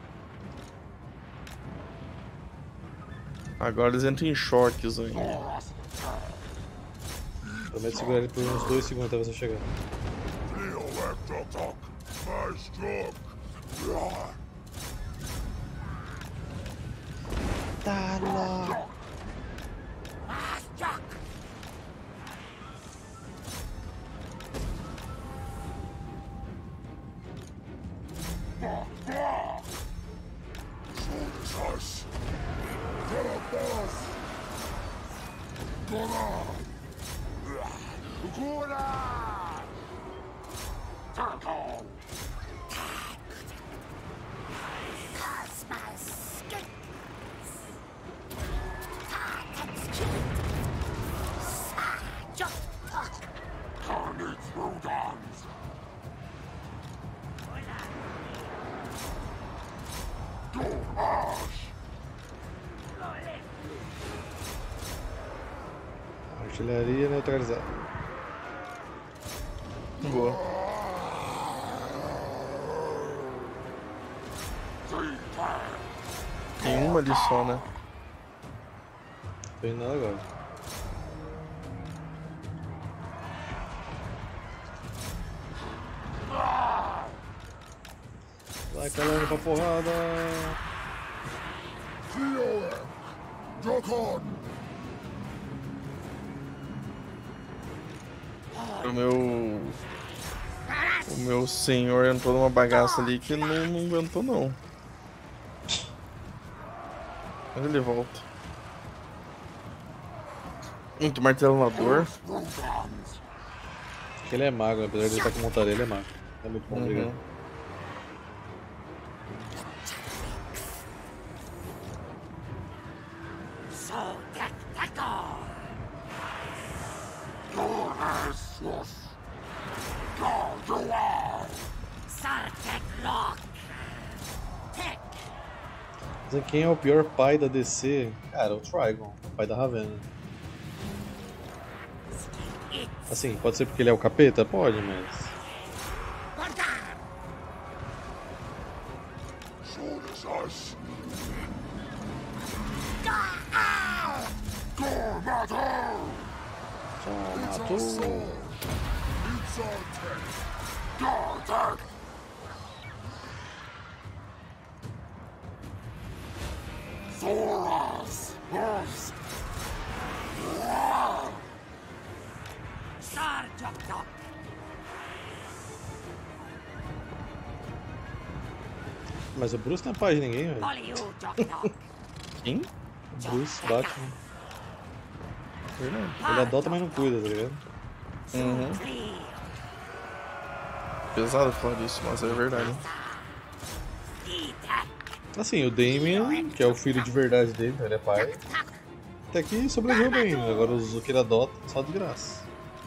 Agora eles entram em choques ainda. Promete segurar ele por uns dois segundos até você chegar. Tá lá. Artilharia neutralizada. Boa. Tem uma ali só, né? Tô indo nada agora. Vai calando pra porrada. O meu. O meu senhor entrou numa bagaça ali que não, não aguentou, não. Mas ele volta. Muito martelador. Porque ele é mago, apesar de ele estar com montaria, ele é mago. É muito bom, Uhum. obrigado. Mas quem é o pior pai da D C? Cara, o Trigon, o pai da Ravenna. Assim, pode ser porque ele é o capeta? Pode, mas... Já matou. Mas o Bruce não é pai de ninguém, velho. Quem? Bruce, Batman. Verdade. Ele adota, mas não cuida, tá ligado? Uhum. pesado falar isso, mas é verdade. Assim, o Damien, que é o filho de verdade dele, ele é pai, até que sobreviveu bem, né? Agora os que ele adota só de graça.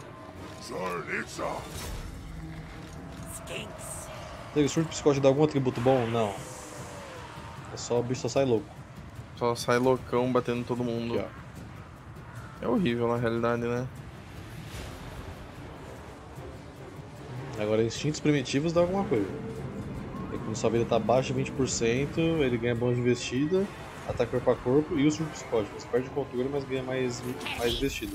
O surto psicótico dá algum atributo bom? Não. É só o bicho só sai louco. Só sai loucão batendo todo mundo. Aqui, é horrível na realidade, né? Agora, instintos primitivos dá alguma coisa. E quando sua vida tá abaixo de vinte por cento, ele ganha bônus de investida, ataque corpo a corpo e o surto psicótico. Você perde o controle, mas ganha mais, mais investida.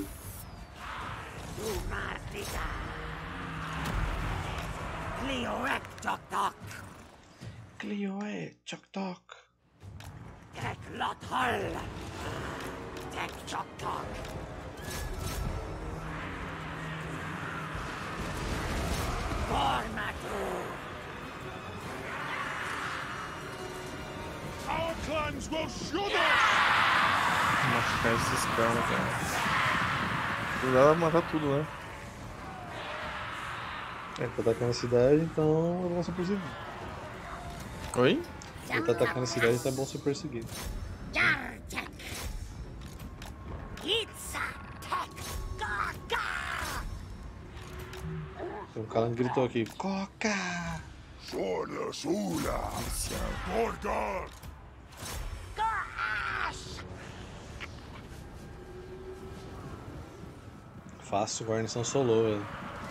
Cleo, Chok Tok. Our clans will shoot us! Machucar esses caras, cara. Dá pra matar tudo, né? É, tá atacando a cidade, então é bom ser perseguido. Oi? Ele tá atacando a cidade, então é bom ser perseguido. Tem um cara que gritou aqui, Coca! Sorda Sula! Gorgon! Fácil, guarnição solou, velho.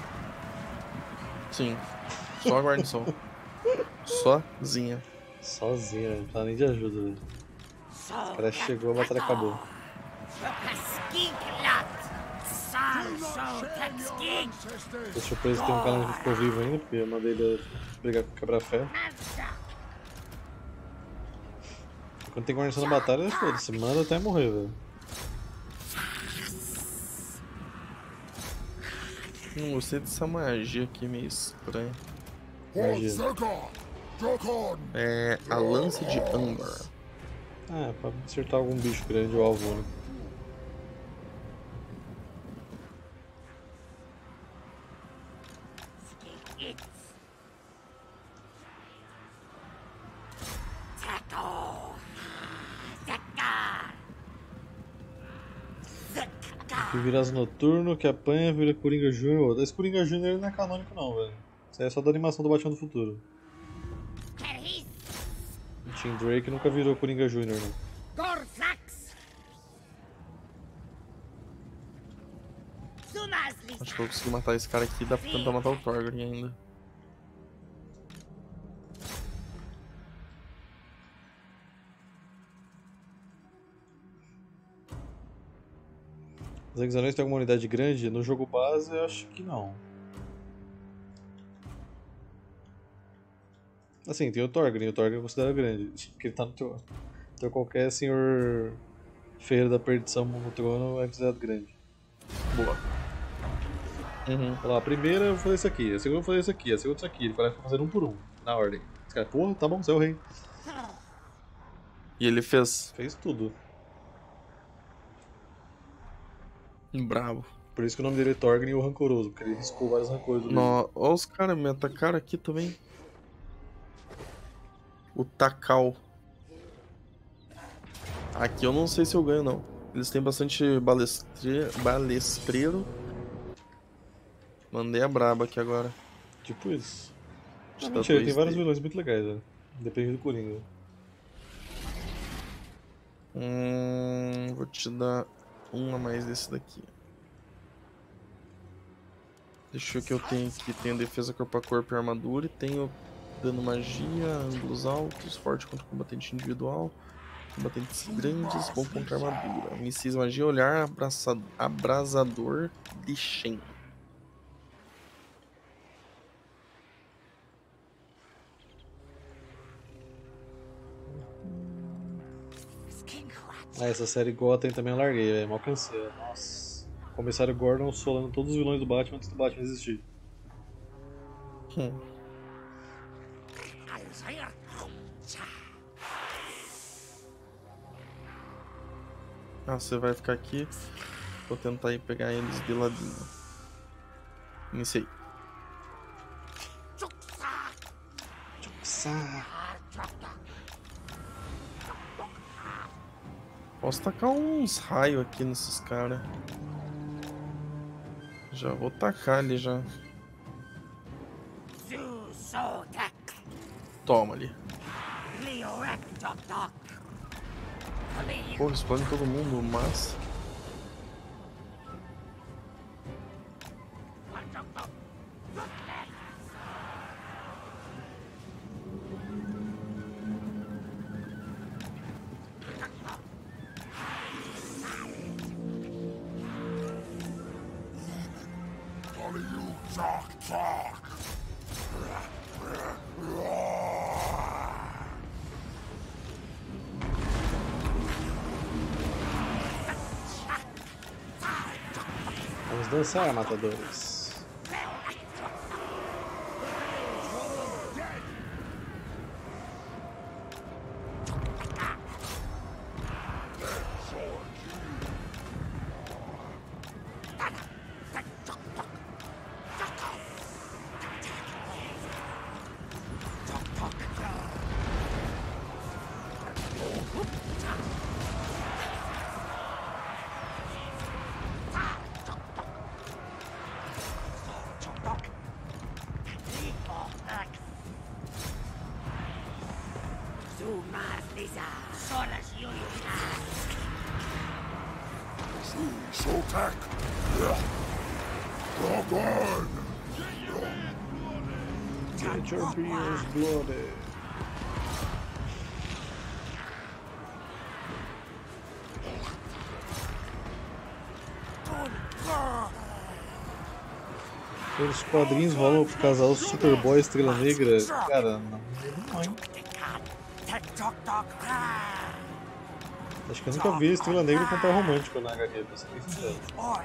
Sim. Só a guarnição. Sozinha. Sozinha, velho. Não precisa nem de ajuda, velho. O cara chegou, a batalha acabou. Tô surpreso que tem um cara que ficou vivo ainda, porque eu mandei ele brigar com o quebra-ferro. Quando tem guarnição na batalha, foda-se, manda até morrer, velho. Não gostei dessa magia aqui, meio estranha. Magia. É a lance de âmbar. Ah, pra acertar algum bicho grande ou alvo único. Que vira noturno, que apanha, vira Coringa Júnior. Esse Coringa Júnior não é canônico não, velho. Isso aí é só da animação do Batman do Futuro. O Tim Drake nunca virou Coringa Júnior, não. Acho que eu consegui matar esse cara aqui, dá pra tentar matar o Torgrim ainda. Os Exanões tem alguma unidade grande? No jogo base, eu acho que não. Assim, tem o Torgrim, o Torgrim eu considero grande, porque ele tá no trono. Então qualquer senhor Ferreiro da Perdição no trono é considerado grande. Boa. Uhum. Olha lá, a primeira eu vou fazer isso aqui, a segunda eu vou fazer isso aqui, a segunda isso aqui. Ele vai fazer um por um, na ordem. Esse cara, porra, tá bom, você é o rei. E ele fez. Fez tudo. Bravo. Por isso que o nome dele é Torgrim o Rancoroso, porque ele riscou vários rancores do livro. No... Olha os caras me atacaram aqui também. O Takal. Aqui eu não sei se eu ganho não. Eles têm bastante balestre... balestreiro. Mandei a braba aqui agora. Tipo isso. Te Ah, dá mentira, dois tem vários dele. vilões muito legais, né? Depende do Coringa. Hum, vou te dar um a mais desse daqui. Deixa eu ver o que eu tenho aqui. Tenho defesa corpo a corpo e armadura. E tenho dano magia, ângulos altos, forte contra combatente individual, combatentes grandes, bom contra armadura. Missis magia, olhar, abraça... abrasador de Shen. Ah, essa série Gotham também eu larguei, velho. Mal cansei, véio. Nossa. Comissário Gordon solando todos os vilões do Batman antes do Batman existir. Hum. Ah, você vai ficar aqui. Vou tentar ir pegar eles de ladinho. Iniciei. Nossa! Posso tacar uns raios aqui nesses caras. Já vou tacar ali já. Toma ali. Pô, explode todo mundo, mas... Vamos dançar, matadores. Soltak! Dragon! Get your beers bloody. Os quadrinhos rolam pro casal Superboy e Estrela Negra. Cara, não não, hein? Acho que eu nunca vi Estrela Negra com par romântico na H Q, pra ser bem sincero.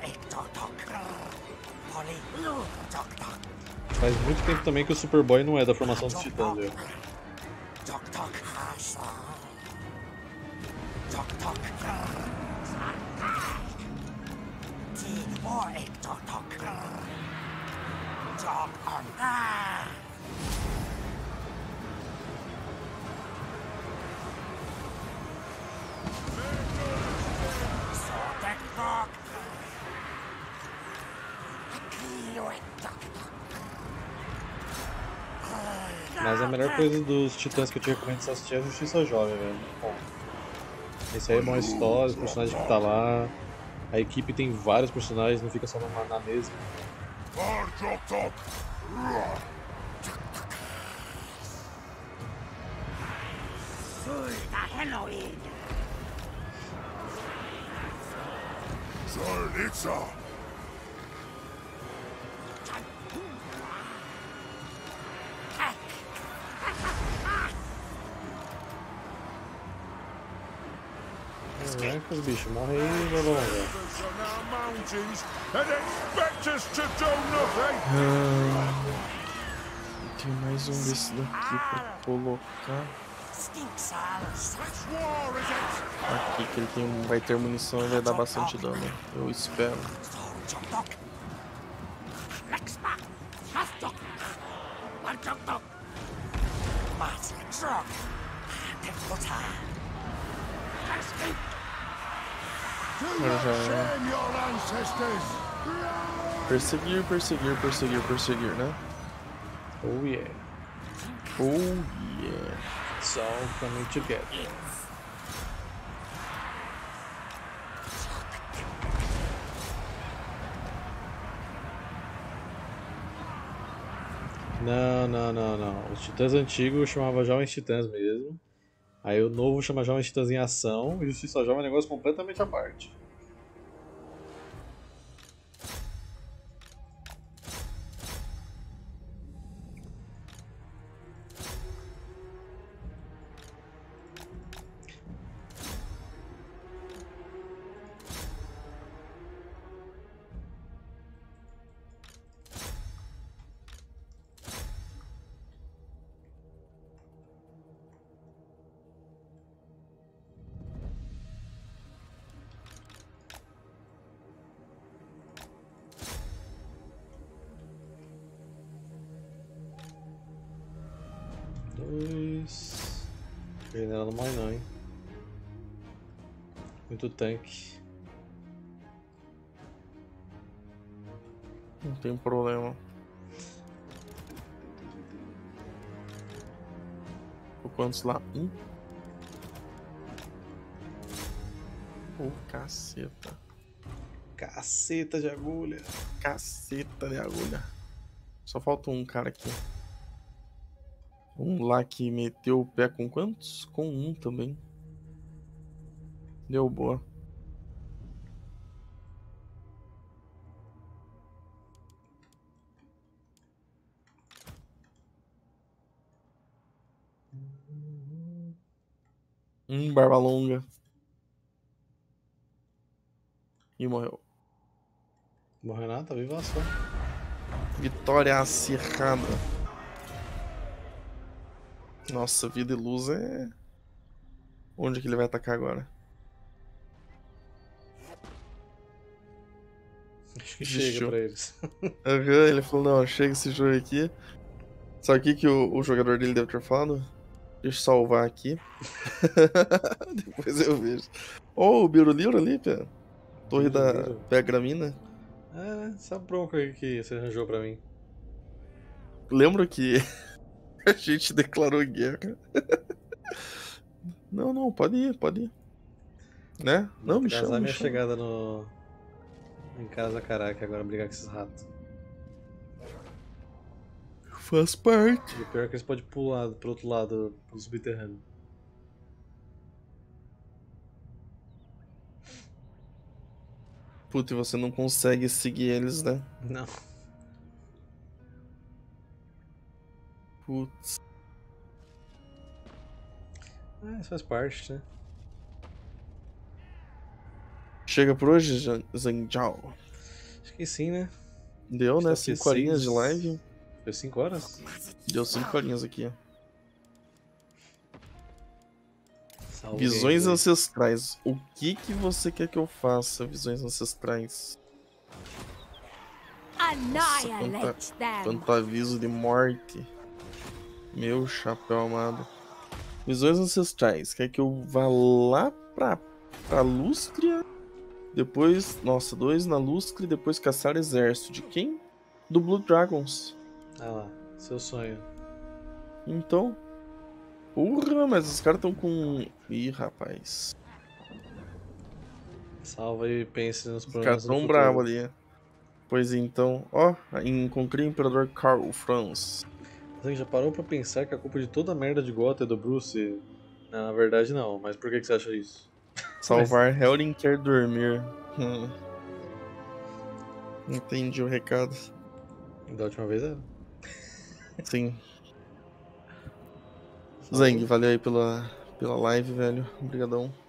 Faz muito tempo também que o Superboy não é da formação dos Titãs, velho. Mas a melhor coisa dos Titãs que eu te recomendo de assistir é a Justiça Jovem, velho. Bom, esse aí é uma história, os personagens que tá lá. A equipe tem vários personagens, não fica só numa, na mesma. Zalitza! É, os bichos morrem aí e vai lá, velho. Tem mais um desse daqui pra colocar. Aqui que ele tem, vai ter munição e vai dar bastante dano. Eu espero. Já... Perseguir, perseguir, perseguir, perseguir, né? Oh yeah. Oh yeah. It's all coming together. Não, não, não, não. Os Titãs antigos chamavam Jovens Titãs mesmo. Aí o novo chama Jovens Titãs em Ação e Justiça Jovem é um negócio completamente à parte. Nossa. Ela não morre não, hein? Muito tanque. Não tem problema. Ficou quantos lá? Um? Oh, caceta. Caceta de agulha. Caceta de agulha. Só falta um cara aqui. Um lá que meteu o pé com quantos? Com um também. Deu boa. Hum, barba longa. E morreu. Morreu nada, tá viva só. Vitória acirrada. Nossa, vida e luz é... Onde que ele vai atacar agora? Acho que Desistiu. chega pra eles. Uhum, ele falou, não, chega esse jogo aqui. Sabe o que, que o, o jogador dele deve ter falado? Deixa eu salvar aqui. Depois eu vejo. Oh, o Biruliro ali, pé. Torre da Biruliro. Pegramina. É, né? Essa bronca aí que você arranjou pra mim. Lembro que a gente declarou guerra. Não, não, pode ir, pode ir. Né? Não, Vou me atrasar chama, me minha chama. chegada no... em casa, caraca, agora brigar com esses ratos. Faz parte. E o pior é que eles podem pular pro outro lado, pro subterrâneo. Puta, e você não consegue seguir eles, né? Não. Putz. Ah, isso faz parte, né? Chega por hoje, Jan- Zanjao. Acho que sim, né? Deu, Acho né? que tá cinco horinhas de seis- live. Foi cinco horas? Deu cinco horinhas aqui. Salve Visões aí. ancestrais. O que que você quer que eu faça, visões ancestrais? Annihilate them. Tanto aviso de morte. Meu chapéu amado. Visões ancestrais. Quer que eu vá lá pra, pra Lústria? Depois, nossa, dois na Lústria e depois caçar exército. De quem? Do Blue Dragons. Ah lá, seu sonho. Então. Porra, mas os caras tão com... Ih, rapaz. Salva e pense nos Os problemas caras do tão futuro. bravos ali. Pois então, ó, encontrei o Imperador Karl Franz. Você já parou pra pensar que a culpa de toda a merda de Gotha é do Bruce? Não, na verdade não, mas por que, que você acha isso? Salvar Helrin quer dormir. Hum. Entendi o recado. Da última vez era. Sim. Zeng, valeu aí pela, pela live, velho. Obrigadão.